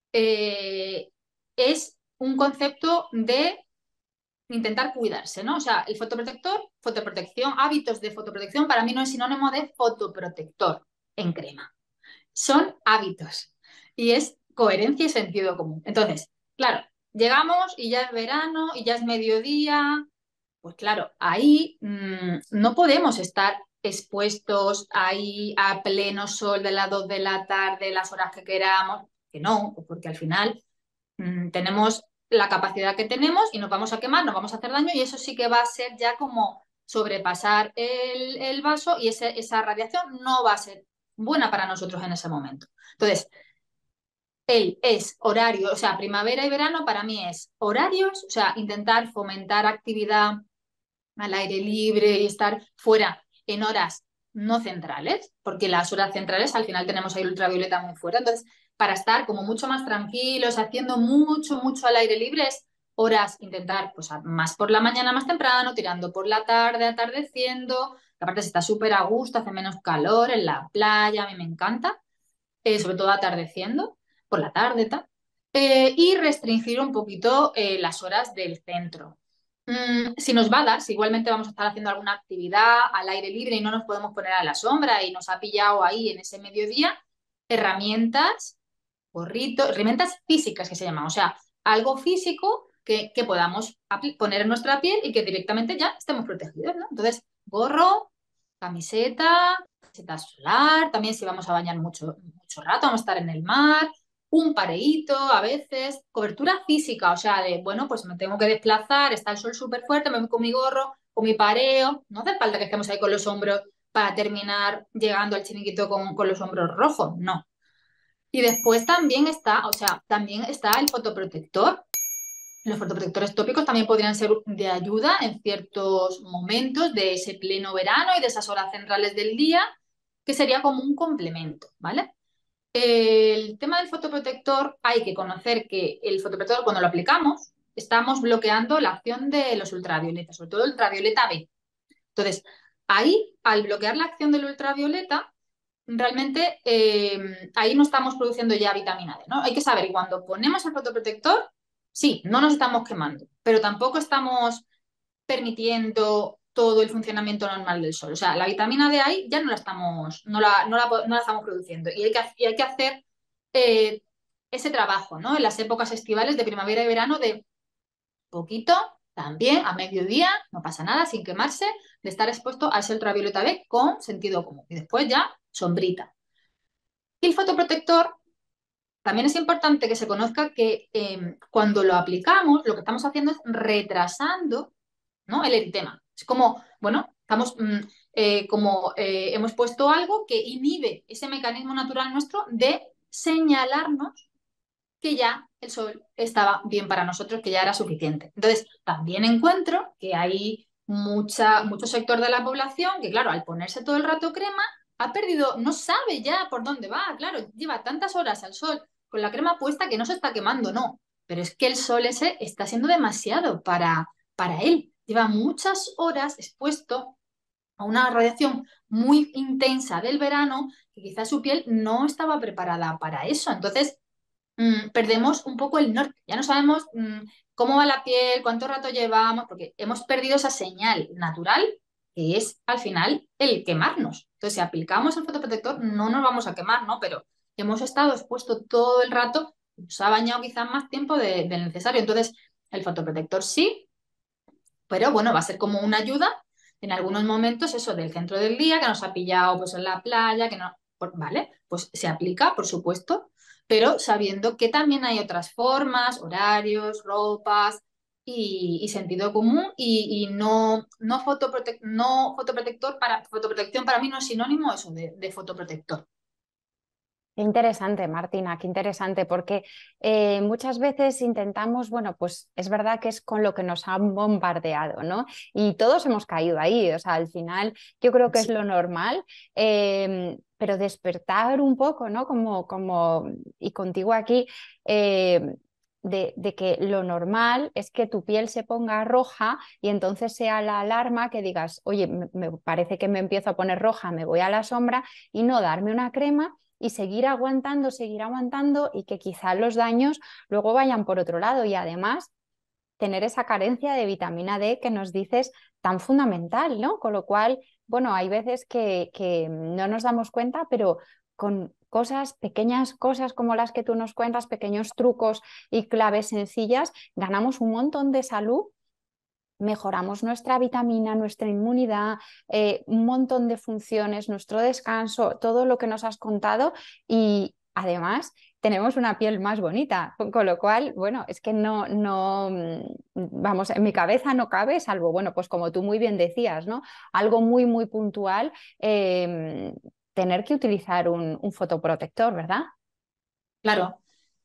Speaker 2: eh, es un concepto de intentar cuidarse, ¿no? O sea, el fotoprotector, fotoprotección, hábitos de fotoprotección, para mí no es sinónimo de fotoprotector en crema. Son hábitos y es coherencia y sentido común. Entonces, claro, llegamos y ya es verano y ya es mediodía, pues claro, ahí mmm, no podemos estar expuestos ahí a pleno sol de las dos de la tarde, las horas que queramos, que no, porque al final mmm, tenemos la capacidad que tenemos y nos vamos a quemar, nos vamos a hacer daño y eso sí que va a ser ya como sobrepasar el, el vaso y ese, esa radiación no va a ser buena para nosotros en ese momento. Entonces, él es horario, o sea, primavera y verano para mí es horarios, o sea, intentar fomentar actividad al aire libre y estar fuera en horas no centrales, porque las horas centrales al final tenemos ahí el ultravioleta muy fuera. Entonces, para estar como mucho más tranquilos, haciendo mucho, mucho al aire libre, es horas intentar, pues más por la mañana más temprano, tirando por la tarde, atardeciendo. Aparte se está súper a gusto, hace menos calor en la playa, a mí me encanta, eh, sobre todo atardeciendo, por la tarde, tal. Eh, y restringir un poquito eh, las horas del centro. Mm, si nos va a dar, si igualmente vamos a estar haciendo alguna actividad al aire libre y no nos podemos poner a la sombra y nos ha pillado ahí en ese mediodía, herramientas, gorritos, herramientas físicas que se llaman, o sea, algo físico que, que podamos poner en nuestra piel y que directamente ya estemos protegidos, ¿no? Entonces, gorro, camiseta, camiseta solar, también si vamos a bañar mucho, mucho rato, vamos a estar en el mar, un pareíto a veces, cobertura física, o sea, de, bueno, pues me tengo que desplazar, está el sol súper fuerte, me voy con mi gorro, con mi pareo, no hace falta que estemos ahí con los hombros para terminar llegando al chiringuito con, con los hombros rojos, no. Y después también está, o sea, también está el fotoprotector. Los fotoprotectores tópicos también podrían ser de ayuda en ciertos momentos de ese pleno verano y de esas horas centrales del día, que sería como un complemento, ¿vale? El tema del fotoprotector, hay que conocer que el fotoprotector, cuando lo aplicamos, estamos bloqueando la acción de los ultravioletas, sobre todo el ultravioleta B. Entonces, ahí, al bloquear la acción del ultravioleta, realmente eh, ahí no estamos produciendo ya vitamina D, ¿no? Hay que saber, cuando ponemos el fotoprotector, sí, no nos estamos quemando, pero tampoco estamos permitiendo todo el funcionamiento normal del sol. O sea, la vitamina D ahí ya no la estamos, no la, no la, no la estamos produciendo y hay que, y hay que hacer eh, ese trabajo, ¿no? En las épocas estivales de primavera y verano de poquito, también a mediodía, no pasa nada, sin quemarse, de estar expuesto a ese ultravioleta B con sentido común. Y después ya, sombrita. Y el fotoprotector, también es importante que se conozca que eh, cuando lo aplicamos, lo que estamos haciendo es retrasando, ¿no?, el eritema. Es como, bueno, estamos mm, eh, como eh, hemos puesto algo que inhibe ese mecanismo natural nuestro de señalarnos que ya el sol estaba bien para nosotros, que ya era suficiente. Entonces, también encuentro que hay mucha, mucho sector de la población que, claro, al ponerse todo el rato crema, ha perdido, no sabe ya por dónde va, claro, lleva tantas horas al sol con la crema puesta que no se está quemando, no. Pero es que el sol ese está siendo demasiado para, para él. Lleva muchas horas expuesto a una radiación muy intensa del verano que quizás su piel no estaba preparada para eso. Entonces, mm, perdemos un poco el norte. Ya no sabemos mm, cómo va la piel, cuánto rato llevamos, porque hemos perdido esa señal natural que es al final el quemarnos. Entonces, si aplicamos el fotoprotector, no nos vamos a quemar, ¿no? Pero hemos estado expuestos todo el rato, nos ha bañado quizás más tiempo de- del necesario. Entonces, el fotoprotector sí, pero bueno, va a ser como una ayuda en algunos momentos, eso del centro del día, que nos ha pillado pues en la playa, que no, por- vale, pues se aplica, por supuesto, pero sabiendo que también hay otras formas, horarios, ropas y, y sentido común y, y no, no, fotoprote- no fotoprotector para, fotoprotección para mí no es sinónimo eso de, de fotoprotector.
Speaker 1: Qué interesante, Martina, qué interesante, porque eh, muchas veces intentamos, bueno, pues es verdad que es con lo que nos han bombardeado, ¿no? Y todos hemos caído ahí, o sea, al final yo creo que es
Speaker 2: Sí.
Speaker 1: lo normal, eh, pero despertar un poco, ¿no? Como, como y contigo aquí, eh, de, de que lo normal es que tu piel se ponga roja y entonces sea la alarma que digas, oye, me, me parece que me empiezo a poner roja, me voy a la sombra y no darme una crema y seguir aguantando, seguir aguantando y que quizás los daños luego vayan por otro lado y además tener esa carencia de vitamina D que nos dices tan fundamental, ¿no? Con lo cual, bueno, hay veces que, que no nos damos cuenta, pero con cosas, pequeñas cosas como las que tú nos cuentas, pequeños trucos y claves sencillas, ganamos un montón de salud, mejoramos nuestra vitamina, nuestra inmunidad, eh, un montón de funciones, nuestro descanso, todo lo que nos has contado y, además tenemos una piel más bonita, con, con lo cual, bueno, es que no, no, mm, vamos, en mi cabeza no cabe, salvo, bueno, pues como tú muy bien decías, ¿no? Algo muy, muy puntual, eh, tener que utilizar un, un fotoprotector, ¿verdad?
Speaker 2: Claro,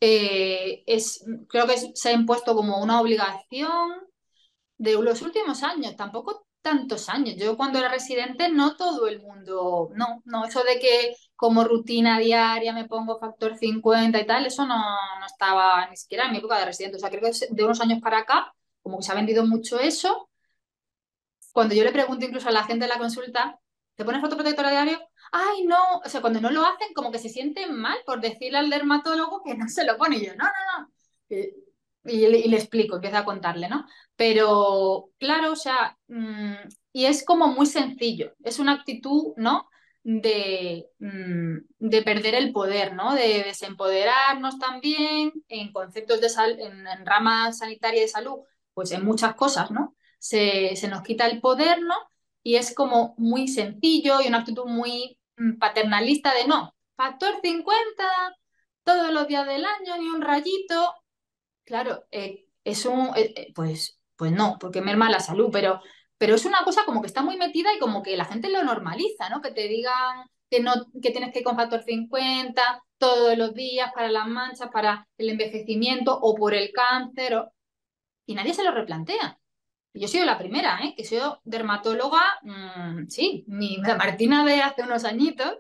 Speaker 2: eh, es, creo que es- se ha impuesto como una obligación de los últimos años, tampoco tantos años. Yo cuando era residente no todo el mundo, no, no, eso de que como rutina diaria me pongo factor cincuenta y tal, eso no, no estaba ni siquiera en mi época de residente. O sea, creo que es de unos años para acá, como que se ha vendido mucho eso. Cuando yo le pregunto incluso a la gente de la consulta, ¿te pones fotoprotector a diario? Ay, no, o sea, cuando no lo hacen, como que se sienten mal por decirle al dermatólogo que no se lo pone. Y yo, no, no, no. Eh, Y, le, y le explico, empiezo a contarle, ¿no? Pero, claro, o sea, mm, y es como muy sencillo, es una actitud, ¿no? De, mm, de perder el poder, ¿no? De desempoderarnos también en conceptos de sal, en, en rama sanitaria y de salud, pues en muchas cosas, ¿no? Se, se nos quita el poder, ¿no? Y es como muy sencillo y una actitud muy mm, paternalista de no, factor cincuenta todos los días del año, ni un rayito. Claro, eh, es un, eh, eh, pues, pues no, porque merma la salud, pero, pero es una cosa como que está muy metida y como que la gente lo normaliza, ¿no? Que te digan que no, que tienes que ir con factor cincuenta todos los días para las manchas, para el envejecimiento o por el cáncer, o- y nadie se lo replantea. Y yo he sido la primera, ¿eh? Que he sido dermatóloga, mm, sí, mi la Martina de hace unos añitos,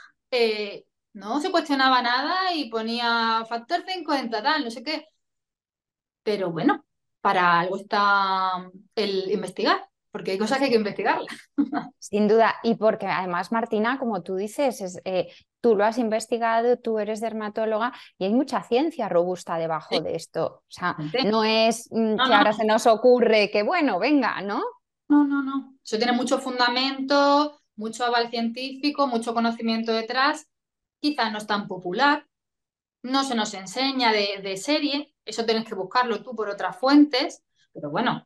Speaker 2: eh, no se cuestionaba nada y ponía factor cincuenta tal, no sé qué. Pero bueno, para algo está el investigar, porque hay cosas que hay que investigarlas.
Speaker 1: Sin duda, y porque además, Martina, como tú dices, es, eh, tú lo has investigado, tú eres dermatóloga y hay mucha ciencia robusta debajo de esto. O sea, no es mm,
Speaker 2: No,
Speaker 1: que
Speaker 2: no,
Speaker 1: ahora se nos ocurre que, bueno, venga, ¿no?
Speaker 2: no, no, no. Eso tiene mucho fundamento, mucho aval científico, mucho conocimiento detrás. Quizás no es tan popular, no se nos enseña de, de serie, eso tienes que buscarlo tú por otras fuentes, pero bueno,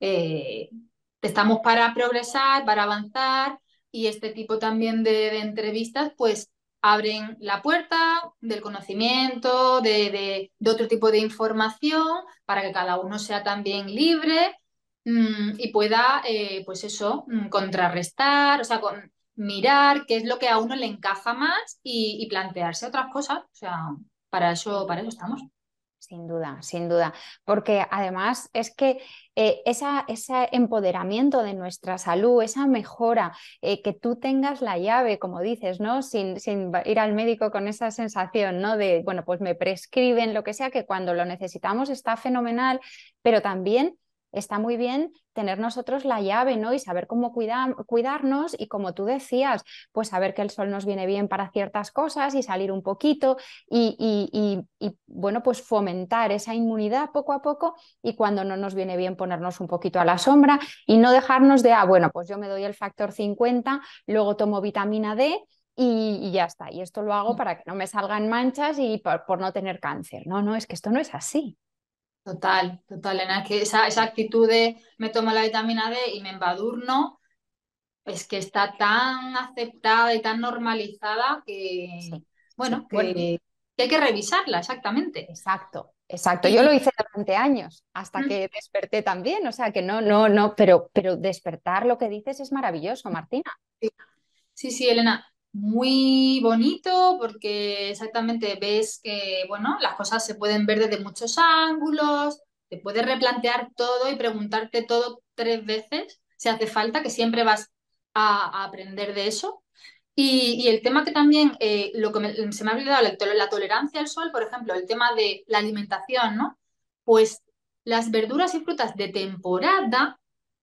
Speaker 2: eh, estamos para progresar, para avanzar y este tipo también de, de entrevistas pues abren la puerta del conocimiento, de, de, de otro tipo de información para que cada uno sea también libre mm, y pueda, eh, pues eso, mm, contrarrestar, o sea, con, mirar qué es lo que a uno le encaja más y, y plantearse otras cosas. O sea, para eso, para eso estamos.
Speaker 1: Sin duda, sin duda, porque además es que eh, esa, ese empoderamiento de nuestra salud, esa mejora, eh, que tú tengas la llave, como dices, ¿no? Sin, sin ir al médico con esa sensación, ¿no? De, bueno, pues me prescriben lo que sea, que cuando lo necesitamos está fenomenal, pero también está muy bien tener nosotros la llave, ¿no? Y saber cómo cuidar, cuidarnos y como tú decías, pues saber que el sol nos viene bien para ciertas cosas y salir un poquito y, y, y, y, bueno, pues fomentar esa inmunidad poco a poco y cuando no nos viene bien ponernos un poquito a la sombra y no dejarnos de, ah, bueno, pues yo me doy el factor cincuenta, luego tomo vitamina D y, y ya está. Y esto lo hago para que no me salgan manchas y por, por no tener cáncer. No, no, es que esto no es así.
Speaker 2: Total, total, Elena. Es que esa, esa actitud de me tomo la vitamina D y me embadurno, es que está tan aceptada y tan normalizada que,
Speaker 1: Sí, sí.
Speaker 2: bueno,
Speaker 1: Bueno,
Speaker 2: que, que hay que revisarla, exactamente.
Speaker 1: exacto, exacto. Yo
Speaker 2: Y,
Speaker 1: lo hice durante años hasta
Speaker 2: mm,
Speaker 1: que desperté también, o sea que no, no, no, pero, pero despertar lo que dices es maravilloso, Martina.
Speaker 2: sí, sí, sí, Elena, muy bonito porque exactamente ves que, bueno, las cosas se pueden ver desde muchos ángulos, te puedes replantear todo y preguntarte todo tres veces si hace falta, que siempre vas a, a aprender de eso. Y, y el tema que también, eh, lo que me- se me ha olvidado, la, tol- la tolerancia al sol, por ejemplo, el tema de la alimentación, ¿no? Pues las verduras y frutas de temporada.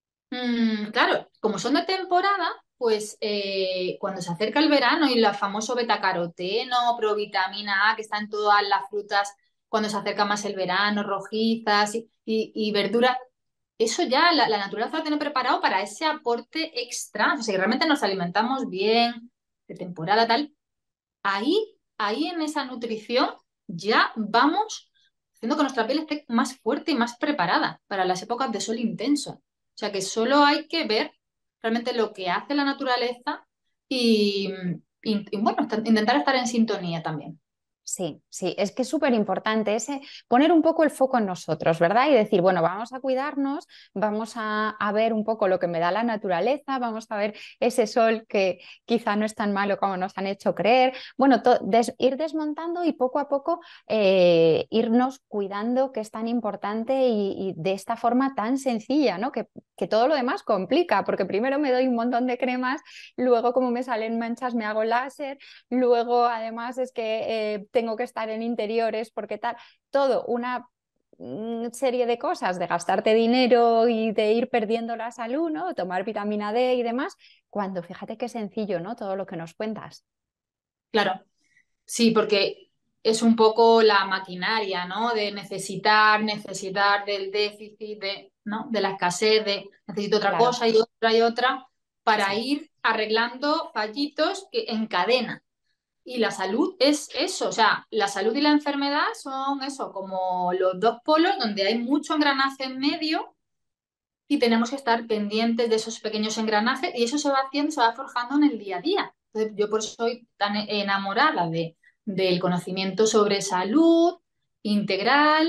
Speaker 2: Mm, claro, como son de temporada, pues eh, cuando se acerca el verano y el famoso betacaroteno, provitamina A, que está en todas las frutas cuando se acerca más el verano, rojizas y, y, y verduras, eso ya la, la naturaleza lo tiene preparado para ese aporte extra. O sea, si realmente nos alimentamos bien, de temporada tal, ahí, ahí en esa nutrición ya vamos haciendo que nuestra piel esté más fuerte y más preparada para las épocas de sol intenso. O sea que solo hay que ver realmente lo que hace la naturaleza y, y- y, bueno, estar- intentar estar en sintonía también.
Speaker 1: Sí, sí, es que es súper importante ese poner un poco el foco en nosotros, ¿verdad? Y decir, bueno, vamos a cuidarnos, vamos a, a ver un poco lo que me da la naturaleza, vamos a ver ese sol que quizá no es tan malo como nos han hecho creer. Bueno, to- des- ir desmontando y poco a poco eh, irnos cuidando, que es tan importante y, y de esta forma tan sencilla, ¿no? Que, que todo lo demás complica, porque primero me doy un montón de cremas, luego como me salen manchas me hago láser. Luego, además, es que eh, tengo que estar en interiores porque tal, todo una mm, serie de cosas, de gastarte dinero y de ir perdiendo la salud, ¿no? Tomar vitamina D y demás, cuando fíjate qué sencillo, ¿no? Todo lo que nos cuentas.
Speaker 2: Claro, sí, porque es un poco la maquinaria, ¿no? De necesitar, necesitar del déficit, de, ¿no? De la escasez, de necesito otra
Speaker 1: Claro,
Speaker 2: cosa y otra y otra, para
Speaker 1: sí,
Speaker 2: ir arreglando fallitos que en cadena. Y la salud es eso, o sea, la salud y la enfermedad son eso, como los dos polos donde hay mucho engranaje en medio y tenemos que estar pendientes de esos pequeños engranajes y eso se va haciendo, se va forjando en el día a día. Entonces, yo por eso soy tan enamorada de, del conocimiento sobre salud integral,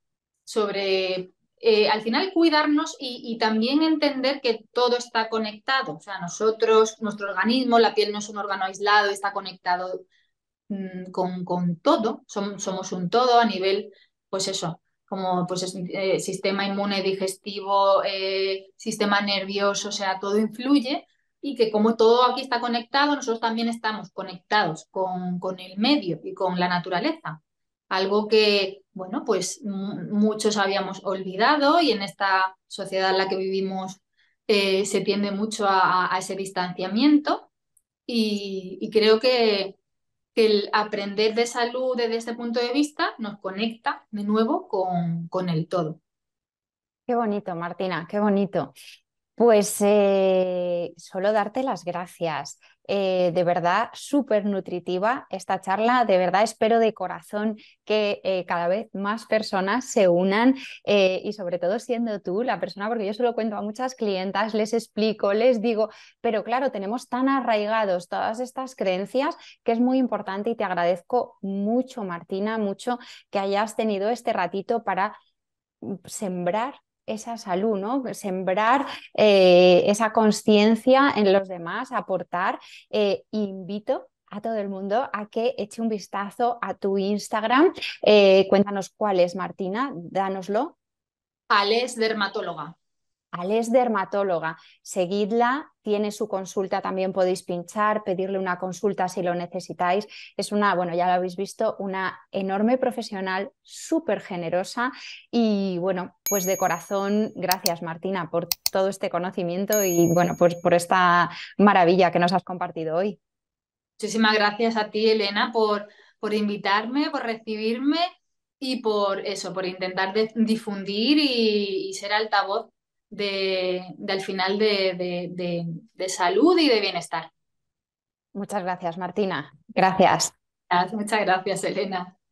Speaker 2: sobre eh, al final cuidarnos y, y, también entender que todo está conectado. O sea, nosotros, nuestro organismo, la piel no es un órgano aislado, está conectado mm, con, con todo, Som- somos un todo a nivel, pues eso, como pues es- eh, sistema inmune, digestivo, eh, sistema nervioso, o sea, todo influye y que como todo aquí está conectado, nosotros también estamos conectados con, con el medio y con la naturaleza. Algo que, bueno, pues m- muchos habíamos olvidado y en esta sociedad en la que vivimos eh, se tiende mucho a, a ese distanciamiento y, y creo que, que el aprender de salud desde este punto de vista nos conecta de nuevo con, con el todo.
Speaker 1: qué bonito, Martina, qué bonito. Pues eh, solo darte las gracias. Eh, de verdad, súper nutritiva esta charla. De verdad, espero de corazón que eh, cada vez más personas se unan eh, y sobre todo siendo tú la persona, porque yo se lo cuento a muchas clientas, les explico, les digo, pero claro, tenemos tan arraigados todas estas creencias que es muy importante y te agradezco mucho, Martina, mucho que hayas tenido este ratito para sembrar esa salud, ¿no? Sembrar eh, esa conciencia en los demás, aportar. Eh, invito a todo el mundo a que eche un vistazo a tu Instagram. Eh, cuéntanos cuál es, Martina, dánoslo.
Speaker 2: Ales, dermatóloga.
Speaker 1: Ales dermatóloga, seguidla, tiene su consulta, también podéis pinchar, pedirle una consulta si lo necesitáis. Es una, bueno, ya lo habéis visto, una enorme profesional, súper generosa y bueno, pues de corazón, gracias Martina por todo este conocimiento y bueno, pues por esta maravilla que nos has compartido hoy.
Speaker 2: Muchísimas gracias a ti, Elena, por, por invitarme, por recibirme y por eso, por intentar de- difundir y, y ser altavoz de, de al final de, de de- de salud y de bienestar.
Speaker 1: Muchas gracias Martina, gracias.
Speaker 2: Muchas gracias, Elena.